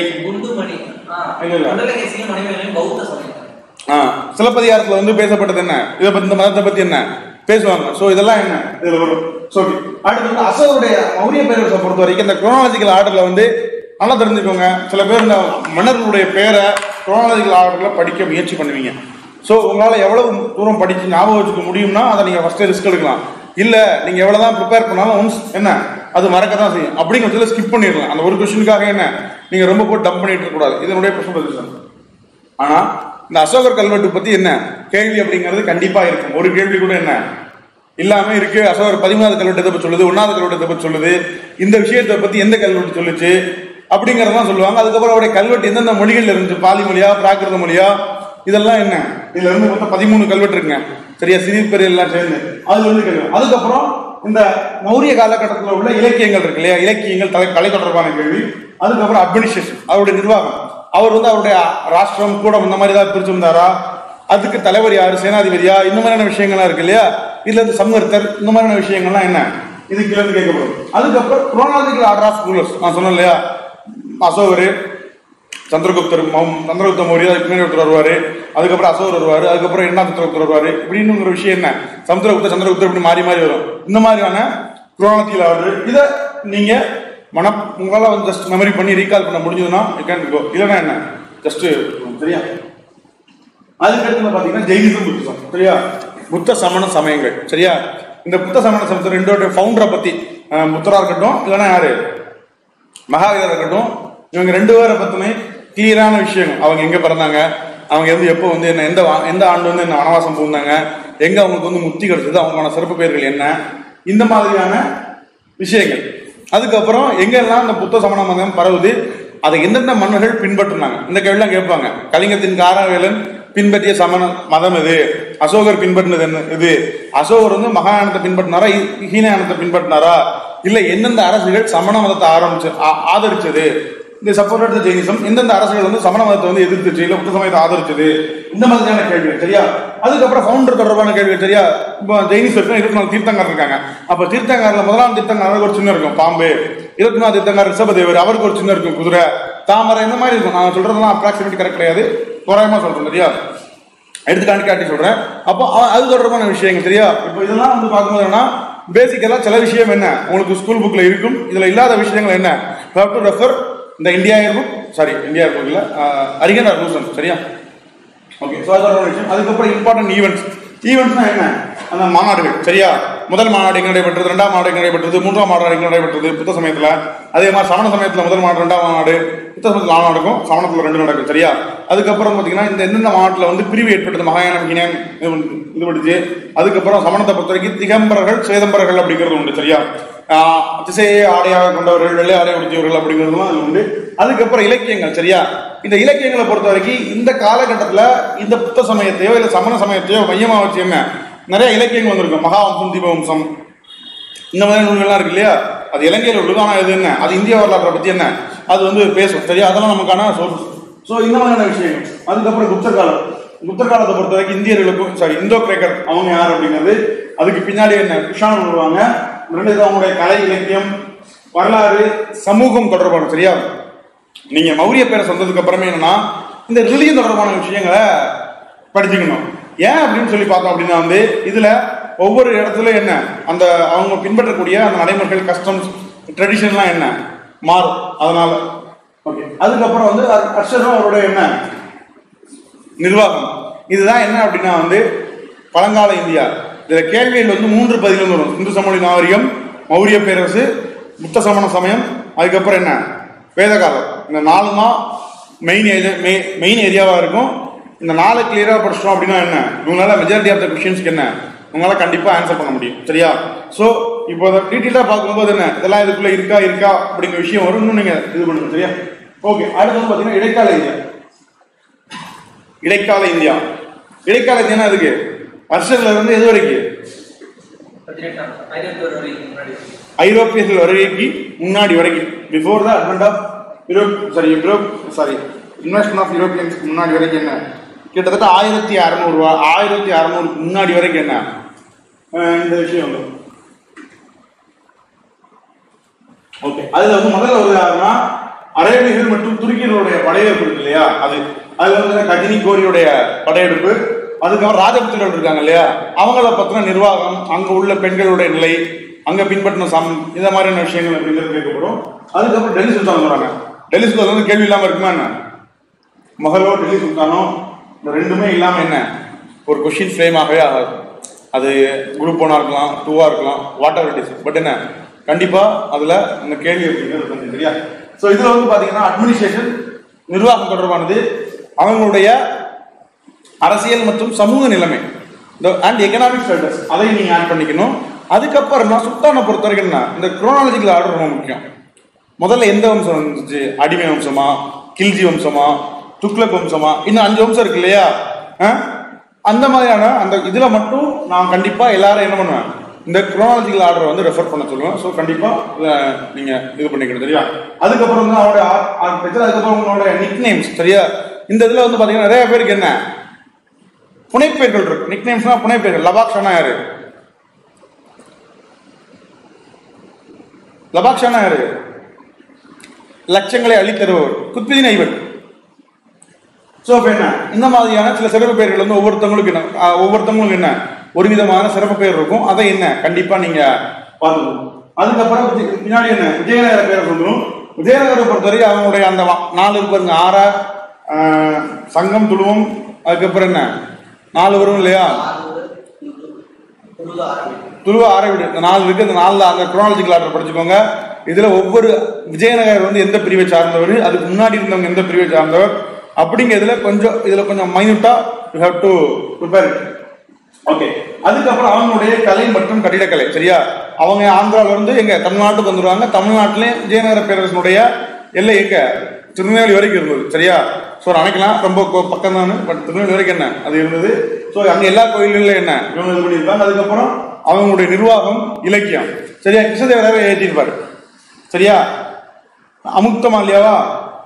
சிலப்பதிகாரத்துல வந்து பேசப்பட்டது என்ன, இதை பத்தி இந்த மதத்தை பத்தி என்ன பேசுவாங்க. சோ இதெல்லாம் என்ன இதுல வரும். அடுத்து அசோகருடைய மௌரிய பேரரசை பொறுத்த வரைக்கும் இந்த குரோனாலஜிக்கல் ஆர்டர்ல வந்து நல்லா தெரிஞ்சுக்கோங்க. சில பேர் இந்த மன்னர்களுடைய பேரை குரோனாலஜிக்கல் ஆர்டர்ல படிக்க முயற்சி பண்ணுவீங்க. ஸோ உங்களால எவ்வளவு தூரம் படிச்சு ஞாபகம் வச்சுக்க முடியும்னா அதை நீங்க ஃபர்ஸ்ட் ரிஸ்க் எடுக்கலாம். இல்ல நீங்க எவ்வளவுதான் ப்ரிப்பேர் பண்ணாலும் ஒன்ஸ் என்ன அது மறக்கத்தான் செய்யும். அப்படிங்கிறதுல ஸ்கிப் பண்ணிடலாம். அந்த ஒரு கொஸ்டினுக்காக என்ன நீங்க ரொம்ப போட்டு டம்ப் பண்ணிட்டு இருக்க கூடாது. இதனுடைய பிரச்சனை. ஆனா இந்த அசோகர் கல்வெட்டு பத்தி என்ன கேள்வி அப்படிங்கிறது கண்டிப்பா இருக்கும். ஒரு கேள்வி கூட என்ன இல்லாம இருக்கு. அசோகர் பதிமூணாவது கல்வெட்டை பத்தி சொல்லுது, ஒன்னாவது கல்வெட்டை பத்தி சொல்லுது, இந்த விஷயத்தை பத்தி எந்த கல்வெட்டு சொல்லுச்சு அப்படிங்கறதான் சொல்லுவாங்க. அதுக்கப்புறம் அவருடைய கல்வெட்டு எந்தெந்த மொழிகள் இருந்துச்சு, பாலி மொழியா பிராகிருத மொழியா, இதெல்லாம் என்ன இதுல இருந்து மொத்தம் பதிமூணு கல்வெட்டு இருக்குங்க சரியா, சிறிய பெரிய எல்லாம் சேர்ந்து அதுல இருந்து கேள்வி. அதுக்கப்புறம் இந்த மௌரிய காலகட்டத்தில் உள்ள இலக்கியங்கள் இருக்கு இல்லையா, இலக்கியங்கள் தலை கலை தொடர்பான கேள்வி. அதுக்கப்புறம் அட்மினிஸ்ட்ரேஷன், அவருடைய நிர்வாகம், அவர் வந்து அவருடைய ராஷ்டிரம் கூட இந்த மாதிரி ஏதாவது பிரிச்சிருந்தாரா, அதுக்கு தலைவர் யாரு, சேனாதிபதியா, இந்த மாதிரியான விஷயங்கள்லாம் இருக்கு இல்லையா. இதுல இருந்து சம்வர்த்தர், இந்த மாதிரியான விஷயங்கள்லாம் என்ன இது கீழே இருந்து கேட்கப்படும். அதுக்கப்புறம் குரோனாலஜிக்கல் ஆர்டர் ஆஃப் ரூலர்ஸ் நான் சொன்னேன் இல்லையா, அசோகர், சந்திரகுப்தர், சந்திரகுப்த மௌரியர், அதுக்கு முன்னாடி ஒருத்தர் வருவாரு, அதுக்கப்புறம் அசோகர் வருவாரு, அதுக்கப்புறம் இரண்டாம் சந்திரகுப்தர் வருவாரு. இப்படின்னு ஒரு விஷயம் என்ன சமுத்திரகுப்தர் சந்திரகுப்தர் இப்படி மாறி மாறி வரும். இந்த மாதிரியான குரோனாலஜிக்கல் ஆர்டர் இதை நீங்க மன உங்களால வந்து ஜஸ்ட் மெமரி பண்ணி ரீகால் பண்ண முடிஞ்சதுன்னா யூ கேன் கோ. இல்லைன்னா என்ன ஜஸ்ட் சரியா. அதுக்கடுத்து பாத்தீங்கன்னா ஜெயினிசம், புத்திசம் சரியா, புத்த சமண சமயங்கள் சரியா. இந்த புத்த சமண சமயத்தை ரெண்டோட ஃபவுண்டரை பத்தி புத்தரா இருக்கட்டும் இல்லைன்னா யாரு மகாவீரர் இருக்கட்டும், இவங்க ரெண்டு பேரை பத்தினே கிளியரான விஷயம். அவங்க எங்க பிறந்தாங்க, அவங்க வந்து எப்போ வந்து என்ன எந்த எந்த ஆண்டு வந்து என்ன வனவாசம் போந்தாங்க, எங்க அவங்களுக்கு வந்து முக்தி கிடைச்சது, அவங்களோட சிறப்பு பெயர்கள் என்ன, இந்த மாதிரியான விஷயங்கள். அதுக்கப்புறம் எங்கெல்லாம் இந்த புத்த சமண மதம் பரவுது, அதை எந்தெந்த மன்னர்கள் பின்பற்றினாங்க இந்த கேள்விலாம் கேட்பாங்க. கலிங்கத்தின் காரவேலன் பின்பற்றிய சமண மதம் இது, அசோகர் பின்பற்றினது என்ன இது, அசோகர் வந்து மகாயானத்தை பின்பற்றினாரா ஹீனயானத்தை பின்பற்றினாரா, இல்ல எந்தெந்த அரசுகள் சமண மதத்தை ஆரம்பிச்சு ஆதரிச்சது, இந்த சப்போர்ட் ஜெயினிசம் எந்தெந்த அரசுகள் வந்து சமண மதத்தை வந்து எதிர்த்துச்சு இல்ல புத்த சமயத்தை ஆதரிச்சது, இந்த மாதிரியான கேள்விகள் சரியா. அதுக்கப்புறம் ஃபவுண்டர் தொடர்பான கேள்விகள் சரியா. இப்போ ஜெயினிசம் இருபத்தி நாலு தீர்த்தங்கர் இருக்காங்க. அப்ப தீர்த்தங்கர்ல முதலாம் தீர்த்தங்கர் ஒரு சின்ன இருக்கும் பாம்பு, இருபத்தி நாலு தீர்த்தங்கர் ரிஷபதேவர் அவருக்கு ஒரு சின்ன இருக்கும் குதிரை, தாமரை, இந்த மாதிரி இருக்கும். நான் சொல்றதெல்லாம் அப்ராக்சிமேட் கரெக்ட் கிடையாது, தோராயமா சொல்றேன் சரியா, எடுத்துக்காண்டி காட்டி சொல்றேன். அப்போ அது தொடர்பான விஷயங்கள் சரியா. இப்போ இதெல்லாம் வந்து பார்க்கும்போது என்ன பேசிக்கலா சில விஷயம் என்ன உங்களுக்கு ஸ்கூல் புக்ல இருக்கும், இதுல இல்லாத விஷயங்கள் என்ன டு ரெஃபர் இந்த India book sorry India book இல்ல அரிகண்டர் ரூசன் சரியா. ஓகே, ஸோ அதோட விஷயம். அதுக்கப்புறம் இம்பார்ட்டன்ட் ஈவெண்ட்ஸ். ஈவெண்ட்ஸ்னா என்ன, அந்த மாநாடுகள் சரியா. முதல் மாநாடு எங்க நடைபெற்றது, ரெண்டாம் மாநாடு எங்க நடைபெற்றது, மூன்றாம் மாநாடு எங்க நடைபெற்றது புத்த சமயத்துல. அதே மாதிரி சமண சமயத்துல முதல் மாநாடு, ரெண்டாம் மாநாடு, புத்த சமயத்துல நாலு நடக்கும், சமணத்துல ரெண்டு நடக்கும். சரியா? அதுக்கப்புறம் பாத்தீங்கன்னா இந்த எந்தெந்த மாநாட்டுல வந்து பிரிவு ஏற்பட்டது, மகாயானம் ஹீனம் இது படிச்சு. அதுக்கப்புறம் சமணத்தை பொறுத்த வரைக்கும் திகம்பரர்கள் சேதம்பரர்கள் அப்படிங்கிறது உண்டு. சரியா? திசையை ஆடையாக கொண்டவர்கள், வெள்ளை ஆடை உடுத்தியவர்கள் அப்படிங்கிறதுலாம் அது உண்டு. அதுக்கப்புறம் இலக்கியங்கள். சரியா? இந்த இலக்கியங்களை பொறுத்த வரைக்கும் இந்த காலகட்டத்துல இந்த புத்த சமயத்தையோ இல்ல சமண சமயத்தையோ மையமா வச்சு என்ன நிறைய இலக்கியங்கள் வந்திருக்கும். மகாவம்சம், தீபவம்சம், இந்த மாதிரி நூல்கள்லாம் இருக்கு இல்லையா? அது இலங்கையில் உள்ளது. ஆனா இது என்ன, அது இந்திய வரலாற்றை பத்தி என்ன அது வந்து பேசும். சரியா? அதெல்லாம் நமக்கான சோர்ஸ். ஸோ இந்த மாதிரியான விஷயங்கள். அதுக்கப்புறம் குப்தர் காலம். குப்தர் காலத்தை பொறுத்த வரைக்கும் இந்தியர்களுக்கும் சாரி இந்தோ கிரேக்கர் அவங்க யார் அப்படிங்கிறது, அதுக்கு பின்னாடி என்ன குஷான் வருவாங்க. ரெண்டு அவங்களுடைய கலை, இலக்கியம், வரலாறு, சமூகம் தொடர்பான. சரியா? நீங்க மௌரிய பேரை சொன்னதுக்கு அப்புறமே என்னன்னா இந்த ரிலிஜன் தொடர்பான விஷயங்களை படிச்சுக்கணும். ஏன் அப்படின்னு சொல்லி பார்த்தோம் அப்படின்னா வந்து இதுல ஒவ்வொரு இடத்துல என்ன அந்த அவங்க பின்பற்றக்கூடிய அந்த நடைமுறைகள், கஸ்டம்ஸ், ட்ரெடிஷன்லாம் என்ன மாறும். அதனால ஓகே. அதுக்கப்புறம் வந்து அர்ஷரும் அவருடைய என்ன நிர்வாகம், இதுதான் என்ன அப்படின்னா வந்து பழங்கால இந்தியா. இதுல கேள்வியில் வந்து மூன்று பதிலும் வரும். இந்து சமவெளி நாகரிகம், மௌரிய பேரரசு, புத்த சமண சமயம், அதுக்கப்புறம் என்ன வேத காலம். இந்த நாலு தான் மெயின் மெயின் ஏரியாவா இருக்கும். இந்த நாலு கிளியரா படிச்சிட்டோம் அப்படின்னா என்ன இவங்களால மெஜாரிட்டி ஆஃப் த கொஸ்டின்ஸ்க்கு என்ன உங்களால கண்டிப்பா ஆன்சர் பண்ண முடியும். சரியா? ஸோ இப்போ டீட்டெயிலா பார்க்கும்போது என்ன இதெல்லாம் இதுக்குள்ள இருக்கா இருக்கா அப்படிங்கிற விஷயம் வரும். இன்னும் நீங்க இது பண்ணுங்க. சரியா? ஓகே. அடுத்து வந்து பாத்தீங்கன்னா இடைக்கால இந்தியா. இடைக்கால இந்தியா இடைக்கால இந்தியா இதுக்கு வருஷத்துல இருந்து எது வரைக்கும்? ஐரோப்பியர்கள் வருகைக்கு முன்னாடி வரைக்கும், before the advent of Europe sorry Europe sorry investment of யூரோப்பியன்ஸ்க்கு முன்னாடி வரைக்கும் என்ன கிட்டத்தட்ட ஆயிரத்தி அறுநூறு ரூபா ஆயிரத்தி அறுநூறுக்கு முன்னாடி வரைக்கும் என்ன இந்த விஷயம் வந்து ஓகே. அதுல வந்து முதல்ல ஒரு யாருன்னா அரேபியர்கள் மற்றும் துருக்கியர்களுடைய படையெடுப்பு இருக்கு இல்லையா? அது அதுல வந்து கஜினி கோரியுடைய படையெடுப்பு, அதுக்கப்புறம் ராஜபுத்திரர்கள் இருக்காங்க இல்லையா அவங்கள பத்தின நிர்வாகம், அங்க உள்ள பெண்களுடைய நிலை, அங்க பின்பற்றின சம் இந்த மாதிரியான விஷயங்கள் அப்படிங்கிறது கேட்கப்படும். அதுக்கப்புறம் டெல்லி சுல்தான் வராங்க. டெல்லி சுல்தான் வந்து கேள்வி இல்லாம இருக்குமா என்ன? மகளோ டெல்லி சுல்தானோ இந்த ரெண்டுமே இல்லாம என்ன ஒரு கொஸ்டின் ஃப்ரேம் ஆகவே ஆகாது. அது குரூப் ஒன்னா இருக்கலாம், டூவா இருக்கலாம், whatever it is. But என்ன கண்டிப்பா அதுல இந்த கேள்வி அப்படிங்கிறது சரியா? ஸோ இதுல வந்து பாத்தீங்கன்னா அட்மினிஸ்ட்ரேஷன், நிர்வாகம் தொடர்பானது, அவங்களுடைய அரசியல் மற்றும் சமூக நிலைமை அண்ட் எக்கனாமிக் ஸ்டேட்டஸ் அதை நீங்க ஆட் பண்ணிக்கணும். அதுக்கப்புறமா சுல்தானை பொறுத்த வரைக்கும் என்ன இந்த குரோனாலஜிக்கல் ஆர்டர் ரொம்ப முக்கியம். முதல்ல எந்த வம்சம் வந்துச்சு? அடிமை வம்சமா, கில்ஜி வம்சமா, துக்ளக் வம்சமா, இன்னும் அஞ்சு வம்சம் இருக்கு இல்லையா? அந்த மாதிரியான அந்த இதுல மட்டும் நான் கண்டிப்பா எல்லாரும் என்ன பண்ணுவேன் இந்த குரோனாலஜிக்கல் ஆர்டர் வந்து ரெஃபர் பண்ண சொல்லுவேன். ஸோ கண்டிப்பா நீங்க இது பண்ணிக்கணும். சரியா? அதுக்கப்புறம் வந்து அவருடைய அதுக்கப்புறம் உங்களோட நிக் நேம்ஸ். சரியா? இந்த இதுல வந்து பாத்தீங்கன்னா நிறைய பேருக்கு என்ன புனைப்பெயர்கள் இருக்கு. நிக் நேம்ஸ்னா புனைப்பெயர்கள். லபாக்ஷானா யாரு? லபாக்ஷானா யாரு? லட்சங்களை அள்ளித்தருபவர், குத்புதீன் ஐபக். ஸோ என்ன இந்த மாதிரியான சில சிறப்பு பெயர்கள் வந்து ஒவ்வொருத்தவங்களுக்கு என்ன ஒவ்வொருத்தவங்களுக்கு என்ன ஒரு விதமான சிறப்பு பெயர் இருக்கும். அதை என்ன கண்டிப்பா நீங்க பார்த்துக்கணும். அதுக்கப்புறம் பின்னாடி என்ன விஜயநகர பேரை சொல்லணும். விஜயநகரை பொறுத்தவரை அவங்களுடைய அந்த நாலு இருப்பாருங்க, ஆறா சங்கம், துளுவம், அதுக்கப்புறம் என்ன நாலு வரும் இல்லையா? துருவ ஆரவிடு, இந்த நாலு இருக்கு. இந்த நாலுல அந்த குரோனாலஜிக்கல் ஆர்டர் படிச்சுக்கோங்க. இதுல ஒவ்வொரு விஜயநகர் வந்து எந்த பிரிவை சார்ந்தவர், அதுக்கு முன்னாடி இருந்தவங்க எந்த பிரிவை சார்ந்தவர் அப்படிங்கிறதுல கொஞ்சம் இதுல கொஞ்சம் மைனூட்டா you have to prepare it. Okay. அதுக்கப்புறம் அவங்களுடைய கலை மற்றும் கட்டிடக்கலை. சரியா? அவங்க ஆந்திராவில இருந்து எங்க தமிழ்நாட்டுக்கு வந்துருவாங்க. தமிழ்நாட்டிலேயே விஜயநகர பேரரசனுடைய எல்லை எங்க திருநெல்வேலி வரைக்கும் இருந்தது. சரியா? ஸோ நினைக்கலாம் ரொம்ப பக்கம் தானே, பட் திருநெல்வேலி வரைக்கும் என்ன அது இருந்தது. ஸோ அங்க எல்லா கோயில்களிலும் என்ன இவங்க இது பண்ணியிருக்காங்க. அதுக்கப்புறம் அவங்களுடைய நிர்வாகம், இலக்கியம். சரியா? கிருஷ்ணதேவராக ஏற்றிருப்பாரு. சரியா? அமுக்த மால்யாவா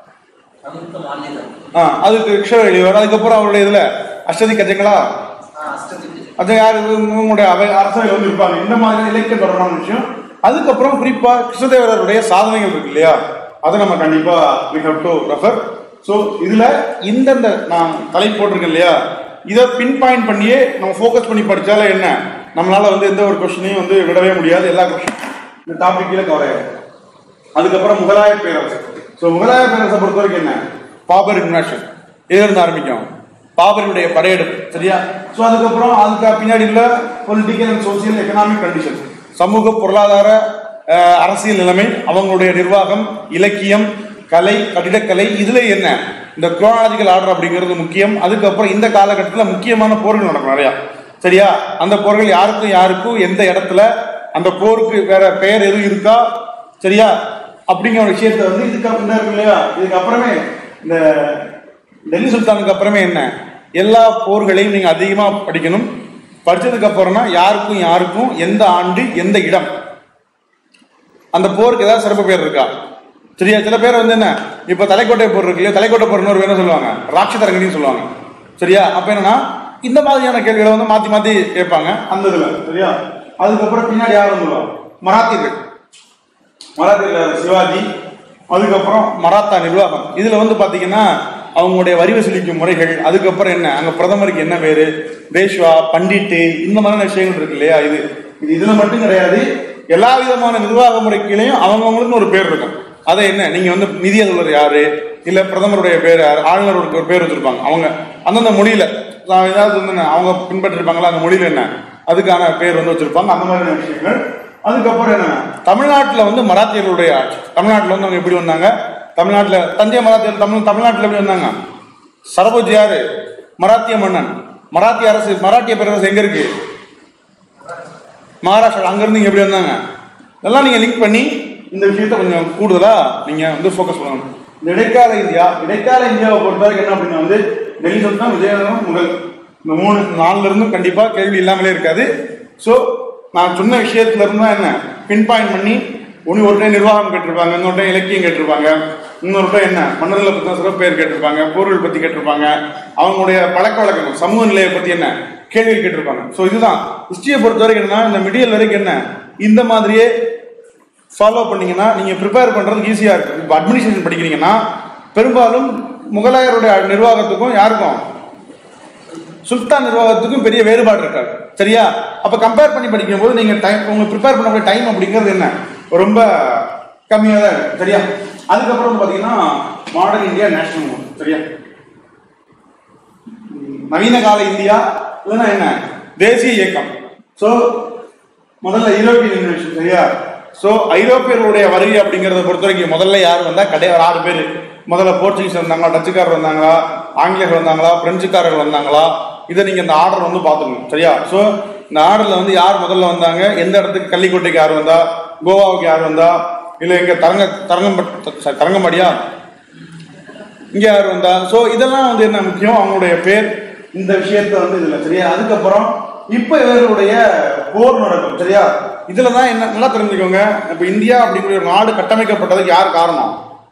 ஆஹ் அதுக்கு கிருஷ்ணர் எழுதிவார். அதுக்கப்புறம் அவருடைய இதுல அஷ்டதி கஜங்களா அது யாரு உங்களுடைய அவை அரசவை வந்து இருப்பாங்க. இந்த மாதிரி இலக்கியம் தொடர்பான விஷயம். அதுக்கப்புறம் குறிப்பா கிருஷ்ணதேவராருடைய சாதனைகள் இருக்கு இல்லையா, அதை நம்ம கண்டிப்பா we have to refer. So இதுல இந்தந்த நான் தலை போட்டிருக்கேன் இல்லையா, இதை பின் பாயிண்ட் பண்ணியே நம்ம ஃபோக்கஸ் பண்ணி படிச்சாலே என்ன நம்மளால வந்து எந்த ஒரு கொஸ்டினையும் வந்து விடவே முடியாது. எல்லா கொஸ்டின் இந்த டாபிக் கீழே கவர் ஆகும். அதுக்கப்புறம் முகலாய பேரரசு. ஸோ முகலாய பேரரசை பொறுத்த வரைக்கும் என்ன பாபர் இன்வேஷன் இதுல இருந்து ஆரம்பிக்கும். பாபருடைய படையெடுப்பு, சரியா? ஸோ அதுக்கப்புறம் அதுக்கு பின்னாடி உள்ள political and social economic condition, சமூக பொருளாதார அரசியல் நிலைமை, அவங்களுடைய நிர்வாகம், இலக்கியம், கலை, கட்டிடக்கலை, இதுல என்ன இந்த குரோனாலஜிக்கல் ஆர்டர் அப்படிங்கிறது முக்கியம். அதுக்கப்புறம் இந்த காலகட்டத்தில் முக்கியமான போர்கள் நடக்கும் நிறையா, சரியா? அந்த போர்கள் யாருக்கும் யாருக்கும் எந்த இடத்துல, அந்த போருக்கு வேற பெயர் எதுவும் இருக்கா, சரியா? அப்படிங்கிற ஒரு விஷயத்த வந்து இதுக்கு இருக்கு இல்லையா? இதுக்கு அப்புறமே இந்த டெல்லி சுல்தானுக்கு அப்புறமே என்ன எல்லா போர்களையும் நீங்க அதிகமா படிக்கணும். படிச்சதுக்கு அப்புறம்னா யாருக்கும் யாருக்கும் எந்த ஆண்டு எந்த இடம், அந்த போருக்கு ஏதாவது சிறப்பு பேர் இருக்கா, சரியா? சில பேர் வந்து என்ன இப்ப தலைக்கோட்டை போர் இருக்கு இல்லையா, தலைக்கோட்டை போர் ஒரு வேணும் சொல்லுவாங்க, ராட்சதரங்கன்னு சொல்லுவாங்க, சரியா? அப்ப என்னன்னா இந்த மாதிரியான கேள்விகளை வந்து மாத்தி மாத்தி கேட்பாங்க அந்த இதுல, சரியா? அதுக்கப்புறம் பின்னாடி யார் வந்துடுவாங்க, மராத்தியர்கள், மராத்தியர்கள் சிவாஜி, அதுக்கப்புறம் மராத்தா நிர்வாகம். இதுல வந்து பாத்தீங்கன்னா அவங்களுடைய வரி வசூலிக்கும் முறைகள், அதுக்கப்புறம் என்ன அங்க பிரதமருக்கு என்ன பேரு, பேஷ்வா, பண்டிட்டு, இந்த மாதிரியான விஷயங்கள் இருக்கு இல்லையா? இது இது இதுல மட்டும் கிடையாது, எல்லா விதமான நிர்வாக முறைகளையும் அவங்கவுங்களுக்கு ஒரு பேர் இருக்கும். அதை என்ன நீங்க வந்து நிதியமைச்சர் யாரு, இல்ல பிரதமருடைய பேர் யாரு, ஆளுநருக்கு ஒரு பேர் வச்சிருப்பாங்க. அவங்க அந்தந்த மொழியில ஏதாவது வந்து அவங்க பின்பற்றிருப்பாங்களா, அந்த மொழியில என்ன அதுக்கான பேர் வந்து வச்சிருப்பாங்க, அந்த மாதிரியான விஷயங்கள். அதுக்கப்புறம் என்ன தமிழ்நாட்டில் வந்து மராத்தியர்களுடைய ஆட்சி. தமிழ்நாட்டில் வந்து அவங்க எப்படி வந்தாங்க, தமிழ்நாட்டில் தஞ்சை மராத்தியர், தமிழ் தமிழ்நாட்டில் எப்படி வந்தாங்க, சரபோஜி யாரு, மராத்திய மன்னன், மராத்திய அரசு, மராட்டிய பேரரசு எங்க இருக்கு, மகாராஷ்டிரா, அங்கிருந்து இங்க எப்படி வந்தாங்க, இதெல்லாம் நீங்க லிங்க் பண்ணி இந்த விஷயத்த கொஞ்சம் கூடுதலா நீங்க வந்து ஃபோக்கஸ் பண்ணணும். இந்த இடைக்கால இந்தியா, இடைக்கால இந்தியாவை பொறுத்தவரைக்கும் என்ன அப்படின்னா வந்து டெல்லி சுல்தான், விஜயநகரம், முகல், இந்த மூணு நாலுல இருந்தும் கண்டிப்பா கேள்வி இல்லாமலே இருக்காது. ஸோ நான் சொன்ன விஷயத்துல இருந்து தான் என்ன பின் பாயிண்ட் பண்ணி ஒன்று ஒரு டைம் நிர்வாகம் கேட்டிருப்பாங்க, இன்னொரு டைம் இலக்கியம் கேட்டிருப்பாங்க, இன்னொரு டைம் என்ன மன்னர்களை பற்றி சிறப்பு பேர் கேட்டிருப்பாங்க, போர்கள் பத்தி கேட்டிருப்பாங்க, அவங்களுடைய பழக்க வழக்கங்கள், சமூக நிலையை பத்தி என்ன கேள்வி கேட்டிருப்பாங்க. ஸோ இதுதான் ஹிஸ்டரியை பொறுத்த வரைக்கும் என்னன்னா இந்த மிடியல் வரைக்கும் என்ன இந்த மாதிரியே ஃபாலோ பண்ணீங்கன்னா நீங்க ப்ரிப்பேர் பண்றதுக்கு ஈஸியா இருக்கு. இப்போ அட்மினிஸ்ட்ரேஷன் படிக்கிறீங்கன்னா பெரும்பாலும் முகலாயருடைய நிர்வாகத்துக்கும் யாருக்கும் சுல்தான் நிர்வாகத்துக்கும் பெரிய வேறுபாடு இருக்காது, சரியா? அப்ப கம்பேர் பண்ணி படிக்கும் போது நீங்க டைம் உங்களுக்கு ப்ரிப்பேர் பண்ண டைம் அப்படிங்கிறது என்ன ரொம்ப கம்மியாக தான் இருக்கு, சரியா? அதுக்கப்புறம் வந்து பாத்தீங்கன்னா மாடர்ன் இந்தியா, நேஷனல் மூவ், சரியா? நவீன கால இந்தியா இல்லைன்னா என்ன தேசிய இயக்கம். ஸோ முதல்ல யூரோப்பியன் யூனியன், சரியா? ஸோ ஐரோப்பியர்களுடைய வருகை அப்படிங்கிறத பொறுத்த வரைக்கும் முதல்ல யார் வந்தா கிடையாது, ஆறு பேர். முதல்ல போர்ச்சுகீஸ் வந்தாங்களா, டச்சுக்காரர் வந்தாங்களா, ஆங்கிலேயர்கள் வந்தாங்களா, பிரெஞ்சுக்காரர்கள் வந்தாங்களா, இதை நீங்க இந்த ஆர்டர் வந்து பாத்துக்கணும், சரியா? ஸோ இந்த ஆர்டர்ல வந்து யார் முதல்ல வந்தாங்க, எந்த இடத்துக்கு, கள்ளிக்கோட்டைக்கு யார் வந்தா, கோவாவுக்கு யார் வந்தா, இல்ல எங்க தரங்க தரங்கம்பட் தரங்கம்பாடியா இங்க யார் வந்தா, ஸோ இதெல்லாம் வந்து என்ன முக்கியம், அவங்களுடைய பேர், இந்த விஷயத்த வந்து இதுல, சரியா? அதுக்கப்புறம் இப்ப இவர்களுடைய போர் நடக்கும், சரியா? இதுலதான் என்ன நல்லா தெரிஞ்சுக்கோங்க, இப்ப இந்தியா அப்படிங்கிற ஒரு நாடு கட்டமைக்கப்பட்டதுக்கு யார் காரணம்,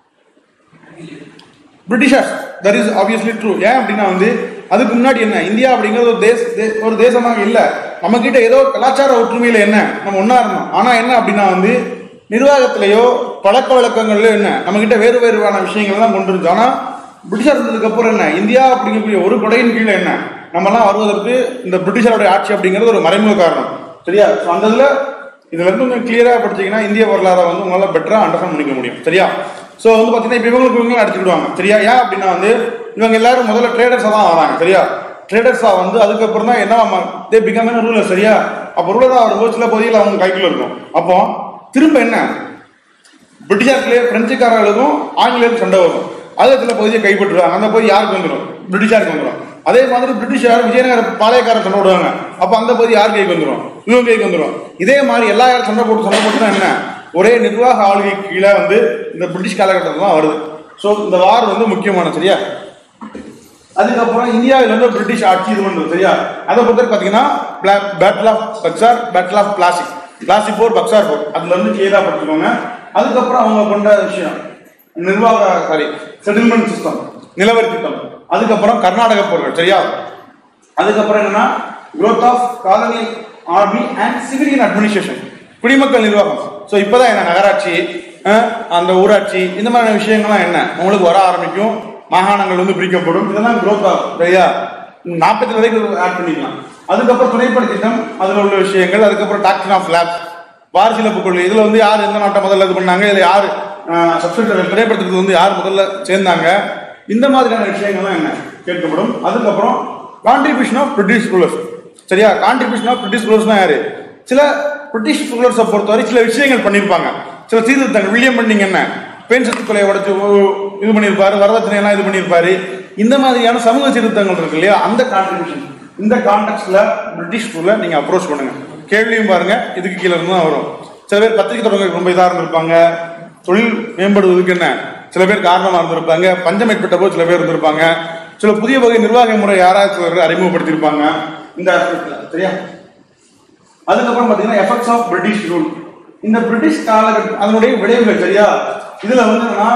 Britishers. That is obviously true. ஏன் அப்படின்னா வந்து அதுக்கு முன்னாடி என்ன இந்தியா அப்படிங்கிறது ஒரு தேச ஒரு தேசமாக இல்ல, நம்ம கிட்ட ஏதோ கலாச்சார ஒற்றுமையில என்ன நம்ம ஒன்னா இருந்தோம். ஆனா என்ன அப்படின்னா வந்து நிர்வாகத்திலேயோ பழக்க வழக்கங்கள்லயோ என்ன நம்ம கிட்ட வேறு வேறுவான விஷயங்கள் தான் கொண்டு இருந்தோம். ஆனா பிரிட்டிஷர் இருந்ததுக்கு அப்புறம் என்ன இந்தியா அப்படிங்கக்கூடிய ஒரு கொடையின் கீழே என்ன நம்ம எல்லாம் வருவதற்கு இந்த பிரிட்டிஷருடைய ஆட்சி அப்படிங்கிறது ஒரு மறைமுக காரணம், சரியா? அந்த இதுல இதுல இருந்து கொஞ்சம் கிளியரா படிச்சீங்கன்னா இந்திய வரலாறை வந்து உங்களால பெட்டரா அண்டர்ஸ்டாண்ட் பண்ணிக்க முடியும், சரியா? ஸோ வந்து பார்த்தீங்கன்னா இப்போ இவங்களுக்கு இவங்களும் அடிச்சுக்கிடுவாங்க, சரியா? ஏன் அப்படின்னா வந்து இவங்க எல்லாரும் முதல்ல ட்ரேடர்ஸாக தான் வராங்க, சரியா? ட்ரேடர்ஸாக வந்து அதுக்கப்புறம் தான் என்ன தே பிகம் ரூலர், சரியா? அப்போ ரூலராக வரும்போது சில பகுதியில் அவங்க கைக்குள்ள இருக்கும். அப்போ திரும்ப என்ன பிரிட்டிஷார்களே பிரெஞ்சுக்காரர்களுக்கும் ஆங்கிலேயருக்கும் சண்டை வரும், அதில் சில பகுதியை கைப்பற்றுவாங்க, அந்த பகுதி யாருக்கு வந்துடும், பிரிட்டிஷாருக்கு வந்துடும். அதே மாதிரி பிரிட்டிஷார் விஜயநகர பாளையக்காரர் சண்டை விடுவாங்க, அப்போ அந்த பகுதி யார் கைக்கு வந்துடும், இவங்க கைக்கு வந்துடும். இதே மாதிரி எல்லா யாரும் சண்டை போட்டு சண்டை போட்டுனா என்ன ஒரே நிர்வாக ஆளுகை கீழே வந்து இந்த பிரிட்டிஷ் காலகட்டத்தில் தான் வருது. ஸோ இந்த வார் வந்து முக்கியமான, சரியா? அதுக்கப்புறம் இந்தியாவில் வந்து பிரிட்டிஷ் ஆட்சி இது பண்ணுறது, சரியா? அதை பொறுத்த பார்த்தீங்கன்னா battle of Buxar, battle of Plassey, Plassey போர், பக்சார் போர், அதுல இருந்து கிளியரா படிச்சுக்கோங்க. அதுக்கப்புறம் அவங்க கொண்ட விஷயம் நிர்வாக சாரி செட்டில்மெண்ட் சிஸ்டம், நிலவரி திட்டம். அதுக்கப்புறம் கர்நாடக போர்கள், சரியா? அதுக்கப்புறம் என்னன்னா growth of colony army and civilian administration, குடிமக்கள் நிர்வாகம். ஸோ இப்போதான் என்ன நகராட்சி, அந்த ஊராட்சி, இந்த மாதிரியான விஷயங்கள்லாம் என்ன உங்களுக்கு வர ஆரம்பிக்கும். மாகாணங்கள் வந்து பிரிக்கப்படும், இதெல்லாம் growth ஆகும், சரியா? நாற்பத்தி வரைக்கும் ஆட் பண்ணிக்கலாம். அதுக்கப்புறம் துணைப்படை திட்டம், அதுல உள்ள விஷயங்கள். அதுக்கப்புறம் டாக்ஸன் ஆஃப் லேப்ஸ், வாரிசிலப்பு கொள்கை. இதுல வந்து யார் எந்த நாட்டை முதல்ல இது பண்ணாங்க, இதுல யாரு சப்ஸ்டியூட் துணைப்படுத்துறது வந்து யார் முதல்ல சேர்ந்தாங்க, இந்த மாதிரியான விஷயங்கள்லாம் என்ன கேட்கப்படும். அதுக்கப்புறம் கான்ட்ரிபியூஷன் ஆஃப் பிரிட்டிஷ் ரூலர்ஸ். சரியா, கான்ட்ரிபியூஷன் ஆஃப் பிரிட்டிஷ் ரூலர்ஸ்னா யாரு? சில பிரிட்டிஷ் ரூலர்ஸை பொறுத்தவரை சில விஷயங்கள் பண்ணியிருப்பாங்க, சில சீர்திருத்தங்கள். வில்லியம் பெண்டிங் என்ன பெண் சொத்து கொலையை உடைச்சு இது பண்ணியிருப்பாரு, வரதட்சணை எல்லாம் இது பண்ணியிருப்பாரு. இந்த மாதிரியான சமூக சீர்திருத்தங்கள் இருக்கு இல்லையா, அந்த கான்ட்ரிபியூஷன் இந்த கான்டெக்ட்ல பிரிட்டிஷ் ரூலை நீங்க அப்ரோச் பண்ணுங்க. கேள்வியும் பாருங்க, இதுக்கு கீழே இருந்து தான் வரும். சில பேர் பத்திரிகை தொடங்க ரொம்ப இதாக இருந்திருப்பாங்க, தொழில் மேம்படுவதற்கு என்ன சில பேர் காரணமா இருந்திருப்பாங்க, பஞ்சம் ஏற்பட்ட போது சில பேர் இருந்திருப்பாங்க, சில புதிய வகை நிர்வாக முறை யாராவது சிலர் அறிமுகப்படுத்தியிருப்பாங்க இந்த ஆஸ்பெக்ட்ல. சரியா, அதுக்கப்புறம் பாத்தீங்கன்னா எஃபெக்ட்ஸ் ஆஃப் பிரிட்டிஷ் ரூல், இந்த பிரிட்டிஷ் காலகட்டம் அதனுடைய விளைவுகள். சரியா, இதுல வந்து என்னன்னா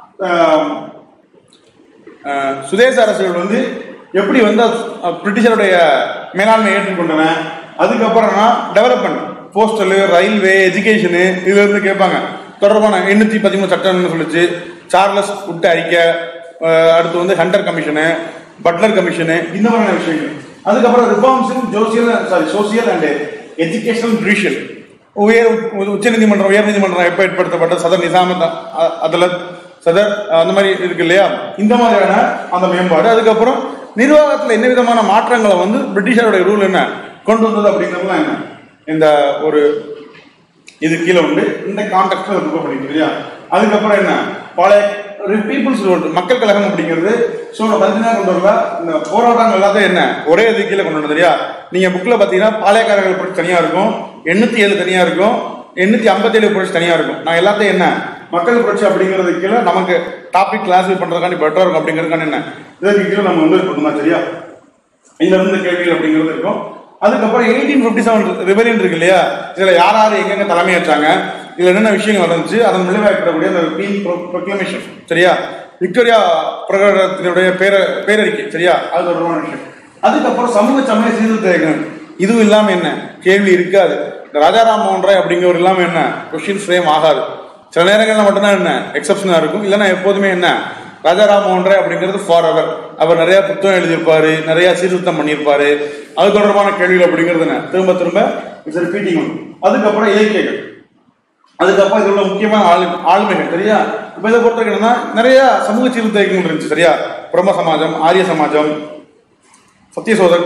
சுதேச அரசுகள் வந்து எப்படி வந்து பிரிட்டிஷருடைய மேலாண்மை ஏற்றுக்கொண்டன. அதுக்கப்புறம் டெவலப்மெண்ட், போஸ்டல், ரயில்வே, எஜுகேஷனு, இதுல இருந்து கேட்பாங்க. தொடர்பான எண்ணூத்தி பதிமூணு சட்டம்னு சொல்லிச்சு, சார்லஸ் உட் அறிக்கை, அடுத்து வந்து ஹண்டர் கமிஷனு, பட்லர் கமிஷனு, இந்த மாதிரியான விஷயங்கள். அதுக்கப்புறம் reforms in social sorry social and educational judicial, உயர் உச்ச நீதிமன்றம் உயர் நீதிமன்றம் எப்ப ஏற்படுத்தப்பட்ட சதர் நிசாமத் அதலத் சதர் அந்த மாதிரி இருக்கு இல்லையா, இந்த மாதிரியான அந்த மேம்பாடு. அதுக்கப்புறம் நிர்வாகத்தில் என்ன விதமான மாற்றங்களை வந்து பிரிட்டிஷருடைய ரூல் என்ன கொண்டு வந்தது அப்படிங்கிறதுலாம் என்ன இந்த ஒரு இது கீழே உண்டு. இந்த கான்டெக்ட்ல ப்ரிப்பேர் பண்ணிருக்கு இல்லையா. அதுக்கப்புறம் என்ன பழைய பீப்புள்ஸ் ரோட் மக்கள் கழகம் அப்படிங்கிறது ஸோ தனித்தனியாக கொண்டு வரல, இந்த போராட்டங்கள் எல்லாத்தையும் என்ன ஒரே இது கீழே கொண்டு வந்து. சரியா, நீங்க புக்ல பாத்தீங்கன்னா பாளையக்காரர்கள் புரட்சி தனியா இருக்கும், எண்ணூத்தி ஏழு தனியா இருக்கும், எண்ணூத்தி ஐம்பத்தி ஏழு புரட்சி தனியா இருக்கும். நான் எல்லாத்தையும் என்ன மக்கள் புரட்சி அப்படிங்கிறது கீழே நமக்கு டாபிக் கிளாஸ் பண்றதுக்காண்டி பெட்டரா இருக்கும் அப்படிங்கிறதுக்கான என்ன இதற்கு கீழே நம்ம வந்து இருக்கணும். சரியா, இதுல இருந்து கேள்விகள் அப்படிங்கிறது இருக்கும். அதுக்கப்புறம் எயிட்டீன் பிப்டி செவன் ரிபெலியன் இருக்கு இல்லையா, இதுல யார் யார் எங்கெங்க தலைமை வச்சாங்க, இதுல என்னென்ன விஷயங்கள் நடந்துச்சு, அதன் விளைவாக்கப்படக்கூடிய அந்த குவீன் ப்ரொக்ளமேஷன். சரியா, விக்டோரியா பிரகடனத்தினுடைய பேர பேரறிக்கை. சரியா, அது தொடர்பான விஷயம். அதுக்கப்புறம் சமூக சமய சீர்திருத்தங்கள், இதுவும் இல்லாம என்ன கேள்வி இருக்காது. இந்த ராஜாராம் மோகன் ராய் அப்படிங்கிறவர் இல்லாம என்ன கொஸ்டின் ஃப்ரேம் ஆகாது. சில நேரங்கள்ல மட்டும்தான் என்ன எக்ஸப்ஷனா இருக்கும், இல்லைன்னா எப்போதுமே என்ன ராஜாராம் மோகன் ராய் அப்படிங்கிறது ஃபார் எவர். அவர் நிறைய புத்தகம் எழுதியிருப்பாரு, நிறைய சீர்திருத்தம் பண்ணியிருப்பாரு. அது தொடர்பான கேள்விகள் அப்படிங்கிறது என்ன திரும்ப திரும்ப இட்ஸ் ரிப்பீட்டிங். அதுக்கப்புறம் இலக்கியங்கள், அதுக்கப்புறம் இதுல முக்கியமான ஆளு ஆளுமைகள். சரியா, இப்ப இதை பொறுத்த என்னன்னா நிறைய சமூக சீர்திருத்தங்கள் இருந்துச்சு. சரியா, பிரம்ம சமாஜம், ஆரிய சமாஜம், சத்தியசோதன்,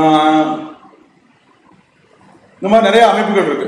இந்த மாதிரி நிறைய அமைப்புகள் இருக்கு.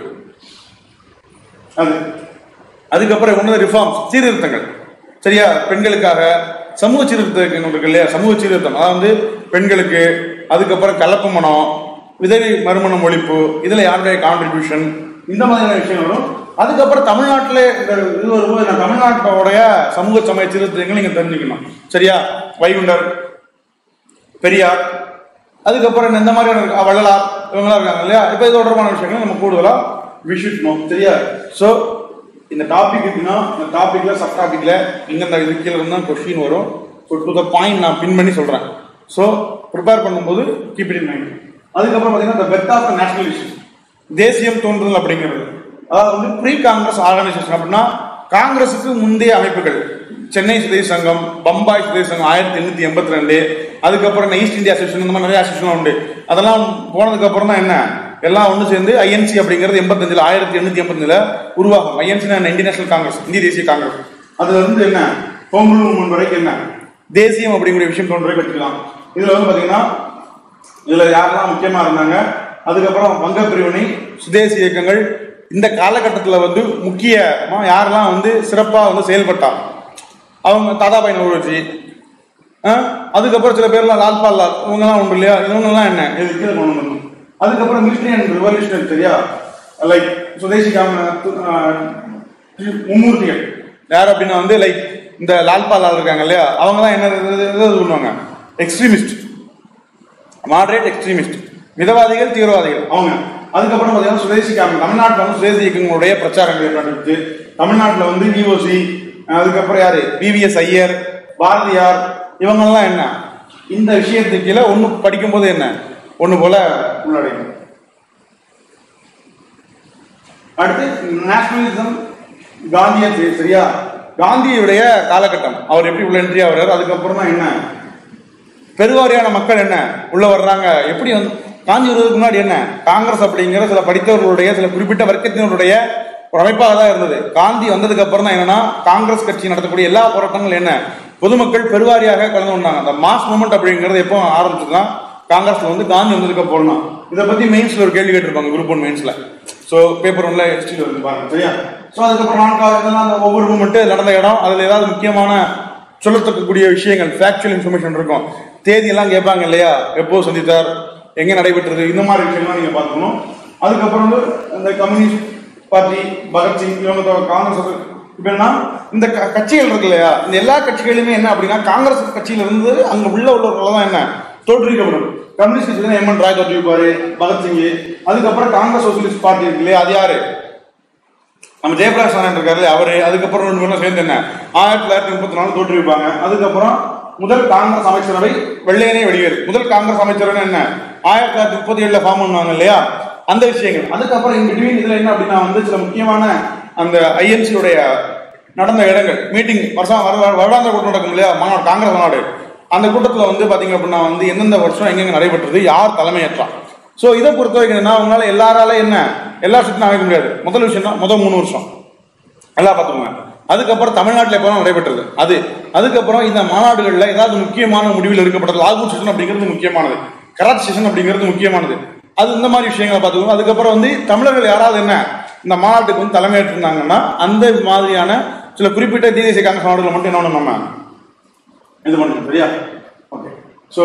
அது அதுக்கப்புறம் ஒன்று ரிஃபார்ம்ஸ் சீர்திருத்தங்கள். சரியா, பெண்களுக்காக சமூக சீர்திருத்தம் இருக்கு இல்லையா, சமூக சீர்திருத்தம் அதாவது பெண்களுக்கு. அதுக்கப்புறம் கலப்பு மனம், விதவை மறுமணம் ஒழிப்பு, இதுல யாருடைய கான்ட்ரிபியூஷன், இந்த மாதிரியான விஷயங்களும். அதுக்கப்புறம் தமிழ்நாட்டில் இது வரும்போது தமிழ்நாட்டோடைய சமூக சமய சீர்திருத்தங்கள் நீங்க தெரிஞ்சுக்கணும். சரியா, வைகுண்டர், பெரியார், அதுக்கப்புறம் இந்த மாதிரியான வள்ளலார், இவங்களாம் இருக்காங்க இல்லையா. இப்போ இது தொடர்பான விஷயங்கள் நம்ம கூடுதலா விஷிக்கணும். சரியா, ஸோ இந்த டாபிக் இருக்குன்னா இந்த டாபிக்ல சப் டாபிக்ல இங்க இந்த இது கீழே இருந்தா கொஸ்டின் வரும். டு த பாயிண்ட் நான் பின் பண்ணி சொல்றேன். ஸோ ப்ரிப்பேர் பண்ணும்போது கீப் இட் இன் மைண்ட். அதுக்கப்புறம் பார்த்தீங்கன்னா இந்த பெர்த் ஆஃப் நேஷனல் இஷ்யூ, தேசியம் தோன்றுதல் அப்படிங்கிறது. அதாவது வந்து ப்ரீ காங்கிரஸ் ஆர்கனைசேஷன் அப்படின்னா காங்கிரஸுக்கு முந்தைய அமைப்புகள், சென்னை சுதேச சங்கம், பம்பாய் சுதேச சங்கம் ஆயிரத்தி எண்ணூத்தி எண்பத்தி ரெண்டு, அதுக்கப்புறம் ஈஸ்ட் இந்தியா அசோசியேஷன், இந்த மாதிரி நிறைய அசோசியேஷன் உண்டு. அதெல்லாம் போனதுக்கு அப்புறம் தான் என்ன எல்லாம் ஒன்று சேர்ந்து ஐஎன்சி அப்படிங்கிறது எண்பத்தஞ்சுல ஆயிரத்தி எண்ணூத்தி எண்பத்தஞ்சுல உருவாகும். ஐஎன்சி இந்தியன் நேஷனல் காங்கிரஸ், இந்திய தேசிய காங்கிரஸ். அதுல இருந்து என்ன ஹோம் ரூல் மூவ்மெண்ட் வரைக்கும் என்ன தேசியம் அப்படிங்கிற விஷயம் தோன்றே கற்றுக்கலாம். இதுல வந்து பாத்தீங்கன்னா இதுல யாரெல்லாம் முக்கியமா இருந்தாங்க, அதுக்கப்புறம் வங்க பிரிவினை, சுதேசி இயக்கங்கள், இந்த காலகட்டத்தில் வந்து முக்கியமா யாரெல்லாம் வந்து சிறப்பா வந்து செயல்பட்டா அவங்க தாதாபாய் நவ்ரோஜி, அதுக்கப்புறம் சில பேர்லாம் லால்பால் லால், இவங்கெல்லாம் உண்டு இல்லையா, இவங்கெல்லாம் என்ன இதுக்கு கொண்டு வரணும். அதுக்கப்புறம் மிலிட்டரி அண்ட் ரிவல்யூஷனரி. சரியா, லைக் சுதேசி மும்மூர்த்திகள் யார் அப்படின்னா வந்து லைக் இந்த லால்பால் லால் இருக்காங்க இல்லையா, அவங்க தான் என்ன பண்ணுவாங்க, எக்ஸ்ட்ரீமிஸ்ட், மாடரேட் எக்ஸ்ட்ரீமிஸ்ட், மிதவாதிகள், தீவிரவாதிகள் அவங்க. அதுக்கப்புறம் பார்த்தீங்கன்னா சுதேசி காமன், தமிழ்நாட்டில் வந்து சுதேசி இயக்கங்களுடைய பிரச்சாரங்கள் நடந்துச்சு. தமிழ்நாட்டில் வந்து விஓசி, அதுக்கப்புறம் யாரு விவிஎஸ் ஐயர், பாரதியார், இவங்கெல்லாம் என்ன இந்த விஷயத்துக்கு கீழே ஒன்று படிக்கும்போது என்ன ஒன்று போல உள்ளடங்கும். அடுத்து நேஷனலிசம், காந்தியன். சரியா, காந்தியுடைய காலகட்டம், அவர் எப்படி உள்ள என்ட்ரி ஆகிறார், அதுக்கப்புறம் தான் என்ன பெருவாரியான மக்கள் என்ன உள்ள வர்றாங்க, எப்படி வந்து காந்தி வருவதற்கு முன்னாடி என்ன காங்கிரஸ் அப்படிங்கிற சில படித்தவர்களுடைய சில குறிப்பிட்ட வர்க்கத்தினருடைய ஒரு அமைப்பாக தான் இருந்தது. காந்தி வந்ததுக்கு அப்புறம் தான் என்னன்னா காங்கிரஸ் கட்சி நடத்தக்கூடிய எல்லா போராட்டங்களும் என்ன பொதுமக்கள் பெருவாரியாக கலந்து கொண்டாங்க. அந்த மாஸ் மூமெண்ட் அப்படிங்கிறது எப்போ ஆரம்பிச்சதுன்னா காங்கிரஸ்ல வந்து காந்தி வந்ததுக்கு போடலாம். இதை பத்தி மெயின்ஸ்ல ஒரு கேள்வி கேட்டிருப்பாங்க, குரூப் ஒன் மெயின்ஸ்ல. ஸோ பேப்பர் ஒன்ல ஹிஸ்டரியில் வந்து பாருங்க, சரியா? ஸோ அதுக்கப்புறம் நான்காவது இதெல்லாம் அந்த ஒவ்வொரு மூமெண்ட் நடந்த இடம், அதுல ஏதாவது முக்கியமான சொல்லத்தக்கக்கூடிய விஷயங்கள், ஃபேக்சுவல் இன்ஃபர்மேஷன் இருக்கும். தேதி எல்லாம் கேட்பாங்க இல்லையா, எப்போ சந்தித்தார், எங்க நடைபெற்றது, இந்த மாதிரி விஷயம்லாம் நீங்க பார்க்கணும். அதுக்கப்புறம் வந்து இந்த கம்யூனிஸ்ட் பார்ட்டி, பகத்சிங், இவங்க காங்கிரஸ், இப்ப என்ன இந்த கட்சிகள் இருக்கு இல்லையா, இந்த எல்லா கட்சிகளுமே என்ன அப்படின்னா காங்கிரஸ் கட்சியில இருந்து அங்க உள்ள உள்ளவர்கள் தான் என்ன தோற்றுவிக்கப்படும். கம்யூனிஸ்ட் கட்சி எம் என் ராய் தோற்றுவிப்பாரு, பகத்சிங். அதுக்கப்புறம் காங்கிரஸ் சோசியலிஸ்ட் பார்ட்டி இருக்கு இல்லையா, அது யாரு, நம்ம ஜெயபிரகாஷ் நாராயணன் இருக்காரு அவரு. அதுக்கப்புறம் ரெண்டு பேரும் சேர்ந்து என்ன ஆயிரத்தி தொள்ளாயிரத்தி முப்பத்தி நாலு தோற்றுவிப்பாங்க. அதுக்கப்புறம் முதல் காங்கிரஸ் அமைச்சரவை வெள்ளையனே வெளியேறு, முதல் காங்கிரஸ் அமைச்சரவை என்ன ஆயிரத்தி தொள்ளாயிரத்தி முப்பத்தி ஏழுல ஃபார்ம் பண்ணுவாங்க இல்லையா, அந்த விஷயங்கள். அதுக்கப்புறம் இன் பிட்வீன் இதுல என்ன அப்படின்னா வந்து சில முக்கியமான அந்த ஐஎன்சியுடைய நடந்த இடங்கள், மீட்டிங், வருஷம் வருடாந்திர கூட்டம் நடக்கும் இல்லையா, மாநாடு, காங்கிரஸ் மாநாடு. அந்த கூட்டத்தில் வந்து பாத்தீங்க அப்படின்னா வந்து எந்தெந்த வருஷம் எங்கெங்க நடைபெற்றது, யார் தலைமையேற்றா. ஸோ இதை பொறுத்த வரைக்கும் என்ன, அவங்களால எல்லாரால என்ன எல்லா விஷயத்தையும் அமைக்க முடியாது. முதல் விஷயம் தான் முதல் மூணு வருஷம் எல்லாம் பார்த்துக்கோங்க. அதுக்கப்புறம் தமிழ்நாட்டில் எப்போ நடைபெற்றது அது. அதுக்கப்புறம் இந்த மாநாடுகளில் ஏதாவது முக்கியமான முடிவில் எடுக்கப்பட்டது, லாகூர் செஷன் அப்படிங்கிறது முக்கியமானது, கராச்சி செஷன் அப்படிங்கிறது முக்கியமானது, அது இந்த மாதிரி விஷயங்களை பார்த்துக்கோங்க. அதுக்கப்புறம் வந்து தமிழர்கள் யாராவது என்ன இந்த மாநாட்டுக்கு வந்து தலைமையேற்றிருந்தாங்கன்னா அந்த மாதிரியான சில குறிப்பிட்ட தேசிய காங்கிரஸ் மாநாடுகளை மட்டும் என்ன நம்ம இது பண்ணணும், சரியா? ஓகே. ஸோ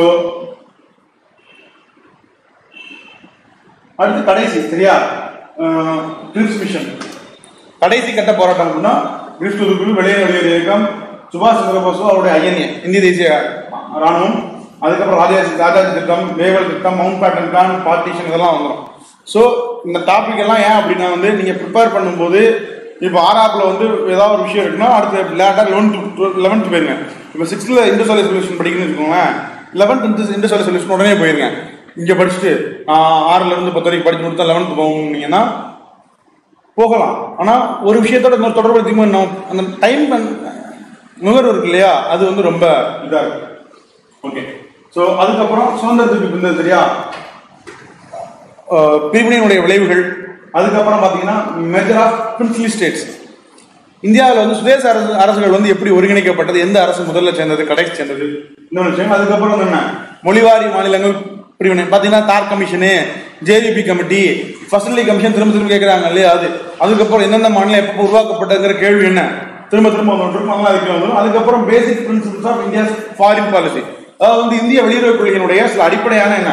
அடுத்து கடைசி, சரியா, கிரிப்ஸ் மிஷன், கடைசி கட்ட போராட்டம் அப்படின்னா கிரிப்ஸ் துருக்குள் வெளியே வெளியேறு இயக்கம், சுபாஷ் சந்திர போஸ் அவருடைய ஐஎன்ஏ இந்திய தேசிய ராணுவம், அதுக்கப்புறம் ராஜாஜி ராஜாஜி திட்டம், வேவல் திட்டம், மவுண்ட் பேட்டன் பிளான், பார்ட்டிஷன், இதெல்லாம் வந்துடும். ஸோ இந்த டாபிக் எல்லாம் ஏன் அப்படின்னா வந்து நீங்க ப்ரிப்பேர் பண்ணும்போது இப்போ ஆறாப்புல வந்து ஏதாவது ஒரு விஷயம் இருக்குன்னா அடுத்து லேட்டா லெவன்த் லெவன்த் போயிருங்க. இப்போ சிக்ஸ்த்ல இண்டஸ்ட்ரியல் சொல்யூஷன் படிக்கணும்னு வச்சுக்கோங்களேன், லெவன்த் இண்டஸ்ட்ரியல் சொல்யூஷன் உடனே போயிருங்க. இங்க படிச்சுட்டு ஆறுல இருந்து பத்து வரைக்கும் படிச்சு முடித்தா லெவன்த் போனீங்கன்னா போகலாம். ஆனா ஒரு விஷயத்தோட இன்னொரு தொடர்பு அந்த டைம் நுகர்வு இருக்கு இல்லையா, அது வந்து ரொம்ப இதா இருக்கு. ஓகே. ஸோ அதுக்கப்புறம் சுதந்திரத்துக்கு பிந்தது, சரியா, பிரிவினையினுடைய விளைவுகள். அதுக்கப்புறம் பாத்தீங்கன்னா மெஜர் ஆஃப் பிரின்ஸ்லி ஸ்டேட்ஸ், இந்தியாவில் வந்து சுதேச அரசு அரசுகள் வந்து எப்படி ஒருங்கிணைக்கப்பட்டது, எந்த அரசு முதல்ல சேர்ந்தது, கடைசி சேர்ந்தது, இந்த விஷயம். அதுக்கப்புறம் என்ன மொழிவாரி மாநிலங்கள் பிரிவினை பாத்தீங்கன்னா Dhar commission, JVP committee, first commission திரும்ப திரும்ப கேட்கிறாங்க இல்லையா, அது. அதுக்கப்புறம் எந்தெந்த மாநிலம் எப்போ உருவாக்கப்பட்டதுங்கிற கேள்வி என்ன திரும்ப திரும்ப வந்துடும், அதுக்கு வந்துடும். அதுக்கப்புறம் basic principles of India foreign policy, அதாவது வந்து இந்திய வெளியுறவு கொள்கையினுடைய சில அடிப்படையான என்ன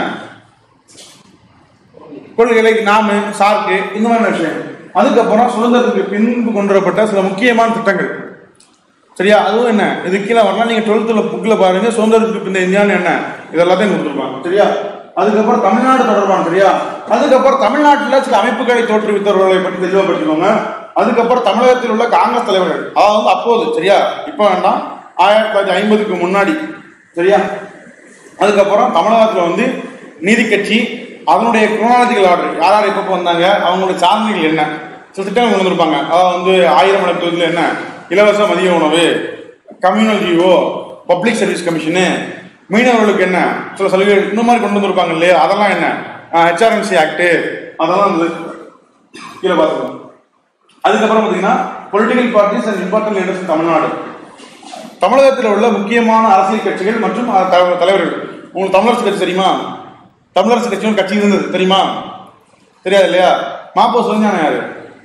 கொள்கைகளை, நாம சார்க்கு, இந்த மாதிரி விஷயம். அதுக்கப்புறம் சுதந்திரத்துக்கு பின்பு கொண்டு வரப்பட்ட சில முக்கியமான திட்டங்கள், சரியா, அதுவும் என்ன இது கீழே வரலாம். நீங்க டுவெல்த்ல புக்ல பாருங்க, சுதந்திரத்துக்கு பின்ன இந்தியான்னு என்ன இது எல்லாத்தையும் கொடுத்துருப்பாங்க, சரியா. அதுக்கப்புறம் தமிழ்நாடு தொடர்பான, சரியா. அதுக்கப்புறம் தமிழ்நாட்டில் சில அமைப்புகளை தோற்றுவித்தவர்களை பற்றி தெளிவாக படிச்சுக்கோங்க. அதுக்கப்புறம் தமிழகத்தில் உள்ள காங்கிரஸ் தலைவர்கள், அதாவது அப்போது, சரியா, இப்போ வேண்டாம், ஆயிரத்தி தொள்ளாயிரத்தி ஐம்பதுக்கு முன்னாடி, சரியா. அதுக்கப்புறம் தமிழகத்தில் வந்து நீதி கட்சி, அதனுடைய குரோனாலஜிக்கல் ஆர்டர், யார் யார் எப்போ வந்தாங்க, அவங்களுடைய சாதனைகள் என்ன, சில திட்டங்கள் கொண்டு வந்திருப்பாங்க. அதாவது வந்து ஆயிரம் மணி தொகுதியில் என்ன இலவச மதிய உணவு, communal GO, public service commission, மீனவர்களுக்கு என்ன சில சலுகைகள், இந்த மாதிரி கொண்டு வந்திருப்பாங்க இல்லையா, அதெல்லாம் என்ன ஹெச்ஆர்என்சி ஆக்ட், அதெல்லாம் வந்து கீழே பார்த்துக்கணும். அதுக்கப்புறம் பார்த்தீங்கன்னா political parties and important leaders in Tamil Nadu, தமிழகத்தில் உள்ள முக்கியமான அரசியல் கட்சிகள் மற்றும் தலைவர்கள். உங்களுக்கு தமிழரசு கட்சி தெரியுமா? தமிழரசு கட்சி கட்சி இருந்தது தெரியுமா? தெரியாது இல்லையா? மாப்போ சிவஞானம் யாரு?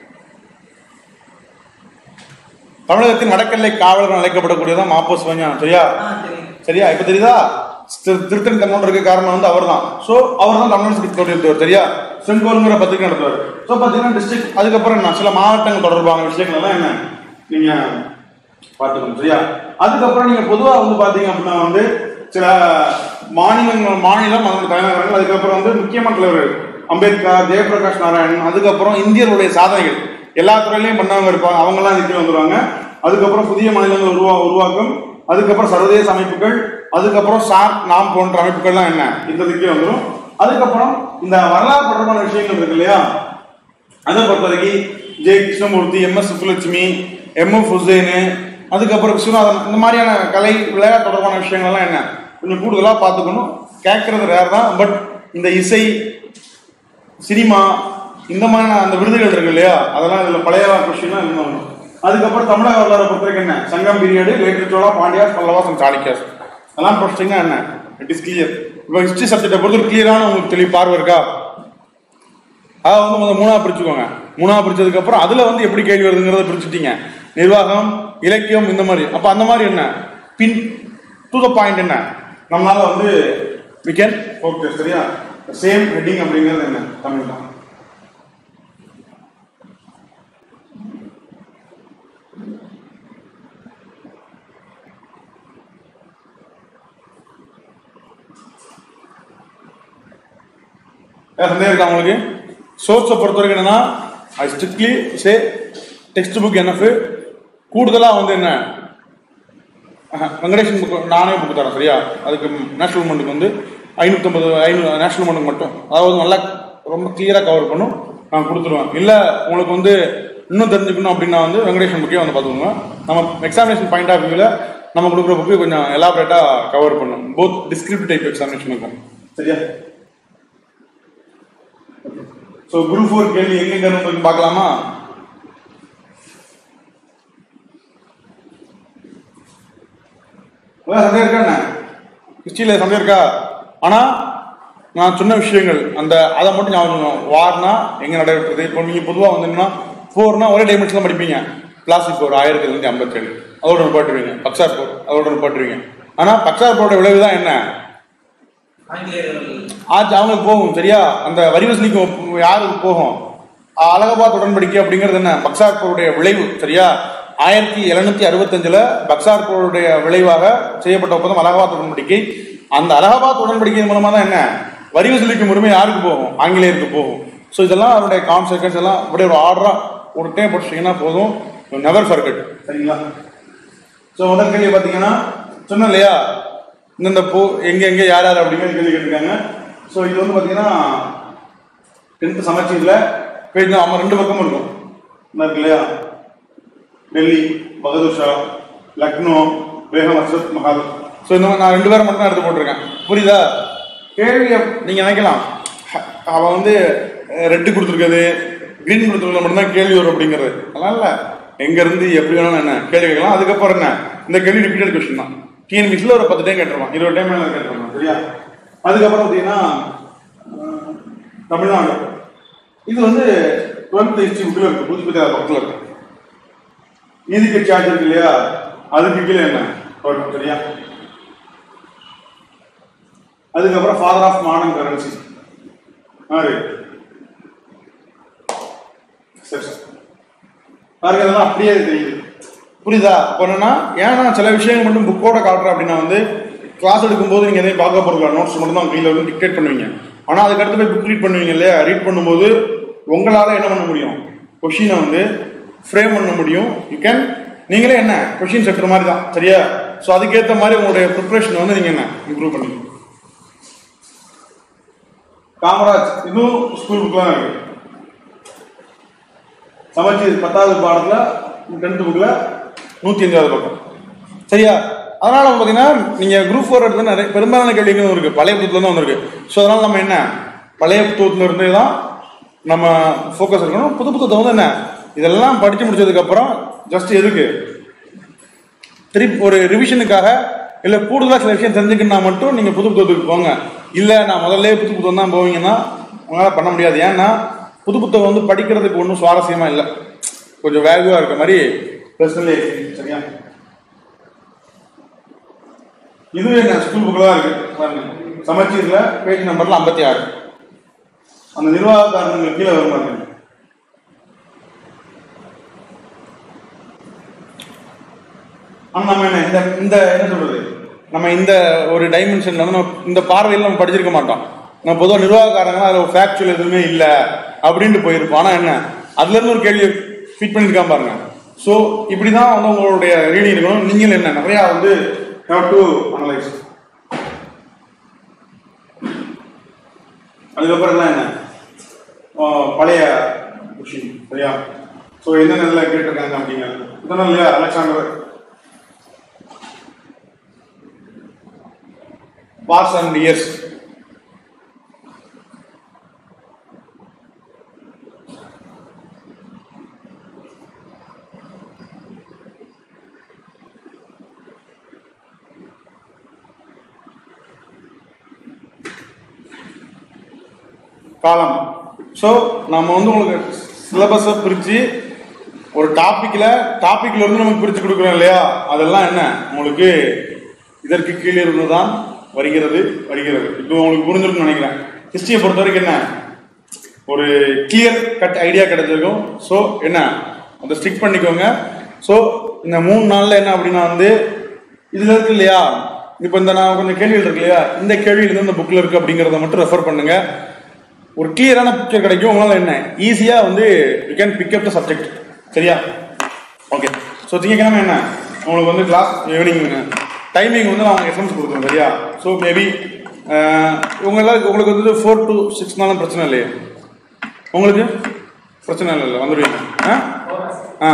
தமிழகத்தின் வடக்கெல்லை காவலர்கள் அழைக்கப்படக்கூடியதான் மாப்போ சிவஞானம், சரியா? சரியா, இப்ப தெரியுதா? திருத்தணி தமிழ் இருக்க காரணம் வந்து அவர் தான். ஸோ அவர் தான் தமிழரசு கட்சி தோற்றுவித்தவர், சரியா. செங்கோலுங்கிற பத்திரிகை நடத்துவார். ஸோ பார்த்தீங்கன்னா டிஸ்ட்ரிக்ட், அதுக்கப்புறம் என்ன சில மாவட்டங்கள் தொடர்பான விஷயங்கள் எல்லாம் என்ன நீங்க பார்த்துக்கணும், சரியா. அதுக்கப்புறம் நீங்க பொதுவாக வந்து பாத்தீங்க அப்படின்னா வந்து சில மாநிலங்கள், மாநிலம், அதனுடைய தலைநகரங்கள், அதுக்கப்புறம் வந்து முக்கியமான தலைவர்கள் அம்பேத்கர், ஜெயபிரகாஷ் நாராயணன், அதுக்கப்புறம் இந்தியர்களுடைய சாதனைகள் எல்லா துறையிலையும் பண்ணவங்க இருப்பாங்க, அவங்கெல்லாம் இதுக்கு வந்துருவாங்க. அதுக்கப்புறம் புதிய மாநிலங்கள் உருவா உருவாக்கம் அதுக்கப்புறம் சர்வதேச அமைப்புகள், அதுக்கப்புறம் சார்க், நாம் போன்ற அமைப்புகள்லாம் என்ன இந்த இதுக்கே வந்துடும். அதுக்கப்புறம் இந்த வரலாறு தொடர்பான விஷயங்கள் இருக்கு இல்லையா, அதை பொறுத்த வரைக்கும் Jaya Krishnamurthy, M S Subbulakshmi, M F Husain, அதுக்கப்புறம் விஸ்வநாதன், இந்த மாதிரியான கலை விளையாட்டு தொடர்பான விஷயங்கள்லாம் என்ன கொஞ்சம் கூடுதலாக பார்த்துக்கணும். கேட்கறது ரேர் தான், பட் இந்த இசை, சினிமா, இந்த மாதிரியான அந்த விருதுகள் இருக்கு இல்லையா, அதெல்லாம் இதில் பழைய கொஸ்டின்லாம் இருந்தாங்க. அதுக்கப்புறம் தமிழக வரலாறு பொறுத்த வரைக்கும் என்ன, Sangam period, later Chola, Pandyas, Pallavas and Chalukyas. அதெல்லாம் படிச்சிட்டிங்கன்னா என்ன, இட் இஸ் கிளியர். இப்போ ஹிஸ்ட்ரி சப்ஜெக்டை பொறுத்த கிளியரான உங்களுக்கு தெளிவு பார்வை இருக்கா? அதை வந்து முதல் மூணாக பிரிச்சுக்கோங்க. மூணாக பிரிச்சதுக்கப்புறம் அதில் வந்து எப்படி கேள்வி வருதுங்கிறத பிரிச்சுட்டீங்க. நிர்வாகம், இலக்கியம், இந்த மாதிரி. அப்போ அந்த மாதிரி என்ன பின் டு த பாயிண்ட் என்ன நம்மளால வந்து we can focus. சரியா? சேம் ஹெட்டிங் அப்படிங்கிறது என்ன, தமிழ் தான். சந்தேகம் இருக்கா உங்களுக்கு? சோர்ஸை பொறுத்த வரைக்கும் என்னன்னா, I strictly say textbook NF. கூடுதலாக வந்து என்ன, வெங்கடேஷன் புக் நானே புக்கு தரேன். சரியா? அதுக்கு நேஷனல் மூமெண்ட்டுக்கு வந்து ஐநூற்றம்பது ஐநூறு நேஷனல் மூமெண்ட் மட்டும், அதாவது நல்லா ரொம்ப கிளியராக கவர் பண்ணும், நான் கொடுத்துருவேன். இல்லை உங்களுக்கு வந்து இன்னும் தெரிஞ்சுக்கணும் அப்படின்னா வந்து வெங்கடேஷன் புக்கே வந்து பார்த்துக்கோங்க. நம்ம எக்ஸாமினேஷன் பாயிண்ட் ஆஃப் வியூவில் நம்ம கொடுக்குற புக்கு கொஞ்சம் எலாபரேட்டாக கவர் பண்ணும். போத் டிஸ்கிரிப்டிவ் டைப் எக்ஸாமினேஷன் இருக்கும். சரியா? ஸோ குரூப் ஃபோர் கேள்வி எங்கெங்க பார்க்கலாமா? சந்தேகம் இருக்கா என்ன? ஹிஸ்ட்ரியில் சந்தேகம் இருக்கா? ஆனால் நான் சொன்ன விஷயங்கள் அந்த அதை மட்டும் ஞாபகம். வார்னா எங்கே நடைபெற்றது. இப்போ நீங்கள் பொதுவாக வந்தீங்கன்னா ஃபோர்னா ஒரே டைமென்ஷன் படிப்பீங்க. பிளாஸ்டிக் ஃபோர் ஆயிரத்தி எழுநூத்தி ஐம்பத்தி ஏழு அதோட நிப்பாட்டுவீங்க. பக்சார் போர் அதோட நிப்பாட்டுவீங்க. ஆனால் பக்சார் போரோட விளைவு தான் என்ன, ஆச்சு அவங்களுக்கு போகும். சரியா? அந்த வரி வசூலிக்கு யாருக்கு போகும்? அலகாபாத் உடன்படிக்கை அப்படிங்கிறது என்ன, பக்சார் போருடைய விளைவு. சரியா? ஆயிரத்தி எழுநூத்தி அறுபத்தஞ்சுல பக்சார் போருடைய விளைவாக செய்யப்பட்ட ஒப்பந்தம் அலகாபாத் உடன்படிக்கை. அந்த அலகாபாத் உடன்படிக்கை மூலமா தான் என்ன, வரி வசூலிக்கும் உரிமை யாருக்கு போகும், ஆங்கிலேயருக்கு போகும். ஸோ இதெல்லாம் அவருடைய கான்செக்வன்ஸ் எல்லாம் அப்படியே ஒரு ஆர்டரா ஒரு டைம் படிச்சிங்கன்னா போதும், நெவர் ஃபர்கெட். சரிங்களா? ஸோ முதல் கேள்வி பார்த்தீங்கன்னா சொன்னேன் இல்லையா, இந்தந்த போ எங்கே எங்கே யார் யார் அப்படிங்கிற கேள்வி கேட்டிருக்காங்க. ஸோ இது வந்து பார்த்தீங்கன்னா டென்த்து சமச்சீரில் பேஜ் அவன் ரெண்டு பக்கமும் இருக்கும். என்ன இருக்கு இல்லையா, டெல்லி, பகதூர் ஷா, லக்னோ, பேகம் அஸ்ரத் மஹால். ஸோ இந்த மாதிரி நான் ரெண்டு பேரும் மட்டும் தான் எடுத்து போட்டிருக்கேன். புரியுதா? கேள்வியை நீங்கள் நினைக்கலாம் அவன் வந்து ரெட்டு கொடுத்துருக்காது, கிரீன் கொடுத்துருக்கல மட்டும்தான் கேள்வி வரும் அப்படிங்கிறது. அதெல்லாம் இல்லை, எங்கேருந்து எப்படி வேணாலும் என்ன கேள்வி கேட்கலாம். அதுக்கப்புறம் என்ன, இந்த கேள்வி ரிப்பீட்டட் கொஸ்டின் தான். டிஎன்பிசியில் ஒரு பத்து டைம் கேட்டுருவான், இருபது டைம் மேலே கேட்டுருவான். சரியா? அதுக்கப்புறம் பார்த்தீங்கன்னா தமிழ்நாடு, இது வந்து டுவெல்த் ஹிஸ்ட்ரி புக்கில் இருக்கு, புதுசு பத்தி பக்கத்தில் இருக்கு. நீதி கட்சி ஆட்சி இருக்கு இல்லையா, அதுக்கு கீழே என்ன வரும். சரியா? அதுக்கப்புறம் ஃபாதர் ஆஃப் மாடர்ன் கரன்சி பாருங்க, இதெல்லாம் அப்படியே தெரியுது. புரியுதா? இப்போ என்னன்னா, ஏன்னா சில விஷயங்கள் மட்டும் புக்கோட காட்டுறேன் அப்படின்னா வந்து கிளாஸ் எடுக்கும்போது நீங்கள் எதையும் பார்க்க போகிறீங்களா, நோட்ஸ் மட்டும் தான் கையில் வந்து டிக்டேட் பண்ணுவீங்க. ஆனால் அதுக்கடுத்து போய் புக் ரீட் பண்ணுவீங்க இல்லையா, ரீட் பண்ணும்போது உங்களால் என்ன பண்ண முடியும், கொஷினை வந்து ஃப்ரேம் பண்ண முடியும். யூ கேன் நீங்களே என்ன கொஷின் செட்டுற மாதிரி தான். சரியா? ஸோ அதுக்கேற்ற மாதிரி உங்களுடைய ப்ரிப்பரேஷன் வந்து நீங்கள் என்ன இம்ப்ரூவ் பண்ணிக்கணும். காமராஜ் இதுவும் ஸ்கூல் புக்கில் தான் இருக்கு. சமச்சீர் பத்தாவது பாடத்தில் டென்த்து புக்கில் நூற்றி அஞ்சாவது பக்கம். சரியா? அதனால பார்த்தீங்கன்னா நீங்கள் குரூப் ஃபோர் எடுத்து நிறைய பெரும்பாலான கேள்விகளும் இருக்குது, பழைய புத்தகத்தில் தான் வந்துருக்கு. ஸோ அதனால் நம்ம என்ன பழைய புத்தகத்தில் இருந்தே தான் நம்ம ஃபோக்கஸ் இருக்கணும். புது புத்தகத்தை வந்து என்ன இதெல்லாம் படித்து முடிச்சதுக்கப்புறம் ஜஸ்ட் எதுக்கு திருப்பி ஒரு ரிவிஷனுக்காக இல்லை கூடுதலாக சில விஷயம் தெரிஞ்சுக்கினா மட்டும் நீங்கள் புது புத்தகத்துக்கு போங்க. இல்லை நான் முதல்ல புது புத்தகம் தான் போவீங்கன்னா உங்களால் பண்ண முடியாது. ஏன்னா புது புத்தகம் வந்து படிக்கிறதுக்கு ஒன்றும் சுவாரஸ்யமாக இல்லை, கொஞ்சம் வேல்யூவாக இருக்க மாதிரி பர்சனலி. சரியா? இதுவே என்ன ஸ்கூல் புக்கில் தான் இருக்கு. சமச்சீரில் பேஜ் நம்பர்ல ஐம்பத்தி ஆறு அந்த நிர்வாக காரணங்கள் கீழே வர மாதிரி. ஆனால் நம்ம என்ன இந்த இந்த என்ன சொல்றது, நம்ம இந்த ஒரு டைமென்ஷன்ல வந்து நம்ம இந்த பார்வையில் நம்ம படிச்சிருக்க மாட்டோம். நம்ம பொதுவாக நிர்வாகக்காரங்க அதில் ஒரு ஃபேக்சுவல் எதுவுமே இல்லை அப்படின்ட்டு போயிருப்போம். ஆனால் என்ன அதுல இருந்து ஒரு கேள்வியை ஃபிட் பண்ணியிருக்காம பாருங்க. ஸோ இப்படிதான் வந்து உங்களுடைய ரீடிங் இருக்கணும். நீங்கள் என்ன நிறையா வந்து have to analyze. அதுக்கப்புறம் எல்லாம் என்ன பழைய கொஷின். சரியா? ஸோ என்னென்ன இதெல்லாம் கேட்டிருக்காங்க அப்படிங்கிறது இதெல்லாம் இல்லையா. அலெக்சாண்டர் வார்ஸ் அண்ட் இயர்ஸ், காலம். ஸோ நம்ம வந்து உங்களுக்கு சிலபஸை பிரித்து ஒரு டாப்பிக்கில் டாப்பிக்கில் இருந்து நமக்கு பிரித்து கொடுக்குறோம் இல்லையா, அதெல்லாம் என்ன உங்களுக்கு இதற்கு கீழே இருந்து தான் வருகிறது வருகிறது இப்போ உங்களுக்கு புரிஞ்சிருக்குன்னு நினைக்கிறேன். ஹிஸ்ட்ரியை பொறுத்த வரைக்கும் என்ன ஒரு கிளியர் கட் ஐடியா கிடைச்சிருக்கும். ஸோ என்ன அதை ஸ்டிக் பண்ணிக்கோங்க. ஸோ இந்த மூணு நாளில் என்ன அப்படின்னா வந்து இதில் இருக்கு இல்லையா, இப்போ இந்த நான் கொஞ்சம் கேள்விகள் இருக்கு இல்லையா, இந்த கேள்வியில் இந்த புக்கில் இருக்குது அப்படிங்கிறத மட்டும் ரெஃபர் பண்ணுங்க. ஒரு கிளியரான பிக்சர் கிடைக்கும். உங்களால் என்ன ஈஸியாக வந்து you can pick up the subject. சரியா? ஓகே. ஸோ திங்கக்கிழமை என்ன உங்களுக்கு வந்து கிளாஸ் ஈவினிங் டைமிங் வந்து நான் உங்களுக்கு எஸ்எம்எஸ் கொடுக்குறேன். சரியா? ஸோ மேபி உங்களால் உங்களுக்கு வந்து ஃபோர் டு சிக்ஸ்னாலும் பிரச்சனை இல்லையா? உங்களுக்கு பிரச்சனை இல்லை இல்லை வந்துடுவீங்க. ஆ ஆ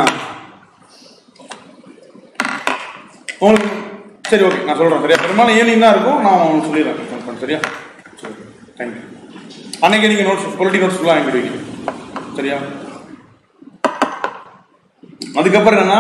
உங்களுக்கு சரி ஓகே நான் சொல்கிறேன். சரியா? பெரும்பாலும் ஈவினிங் தான் இருக்கும். நான் உங்களுக்கு சொல்லிடுறேன். சரியா? சரி தேங்க்யூ. அன்னைக்கு நீங்கள் நோட்ஸ் குவாலிட்டி நோட்ஸ் ஃபுல்லாக வாங்கிடுவீங்க. சரியா? அதுக்கப்புறம் என்னன்னா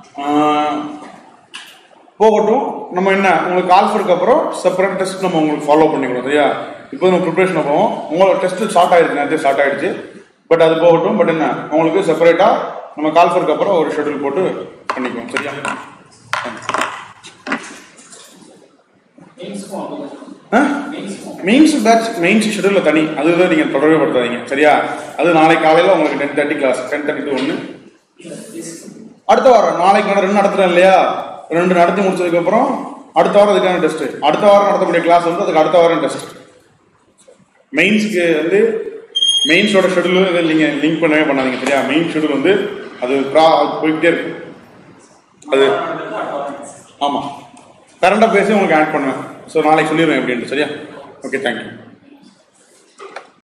போகட்டும். நம்ம என்ன உங்களுக்கு ஆல்ஃபருக்கு அப்புறம் செப்பரேட் டெஸ்ட் நம்ம உங்களுக்கு ஃபாலோ பண்ணிக்கணும். சரியா? இப்போ நம்ம ப்ரிப்பரேஷன் போவோம். உங்களோட டெஸ்ட் ஸ்டார்ட் ஆயிடுச்சு, நேரத்தை ஸ்டார்ட் ஆயிடுச்சு. பட் அது போகட்டும். பட் என்ன உங்களுக்கு செப்பரேட்டாக நம்ம கால்ஃபருக்கு அப்புறம் ஒரு ஷெட்யூல் போட்டு பண்ணிக்குவோம். சரியா? மெயின்ஸ் பேட்ச் மெயின்ஸ் ஷெட்யூலில் தனி அதுதான் நீங்கள் தொடர்பு படுத்தாதீங்க. சரியா? அது நாளைக்கு காலையில் உங்களுக்கு ten thirty class ten thirty to ஒன்று அடுத்த வாரம் நாளைக்கு நான் ரெண்டு நடத்துகிறேன் இல்லையா, ரெண்டு நடத்தி முடிச்சதுக்கப்புறம் அடுத்த வாரம் அதுக்கான டெஸ்ட், அடுத்த வாரம் நடத்தக்கூடிய கிளாஸ் வந்து அதுக்கு அடுத்த வாரம் டெஸ்ட். மெயின்ஸுக்கு வந்து மெயின்ஸோட ஷெட்யூல் இதை நீங்கள் லிங்க் பண்ணவே பண்ணாதீங்க. சரியா? மெயின் ஷெட்யூல் வந்து அது ப்ரா போய்கிட்டே இருக்கு. அது ஆமாம் கரண்டாக பேசி உங்களுக்கு ஆட் பண்ணுவேன். ஸோ நாளைக்கு சொல்லிடுவேன் எப்படின்ட்டு. சரியா? Okay thank you.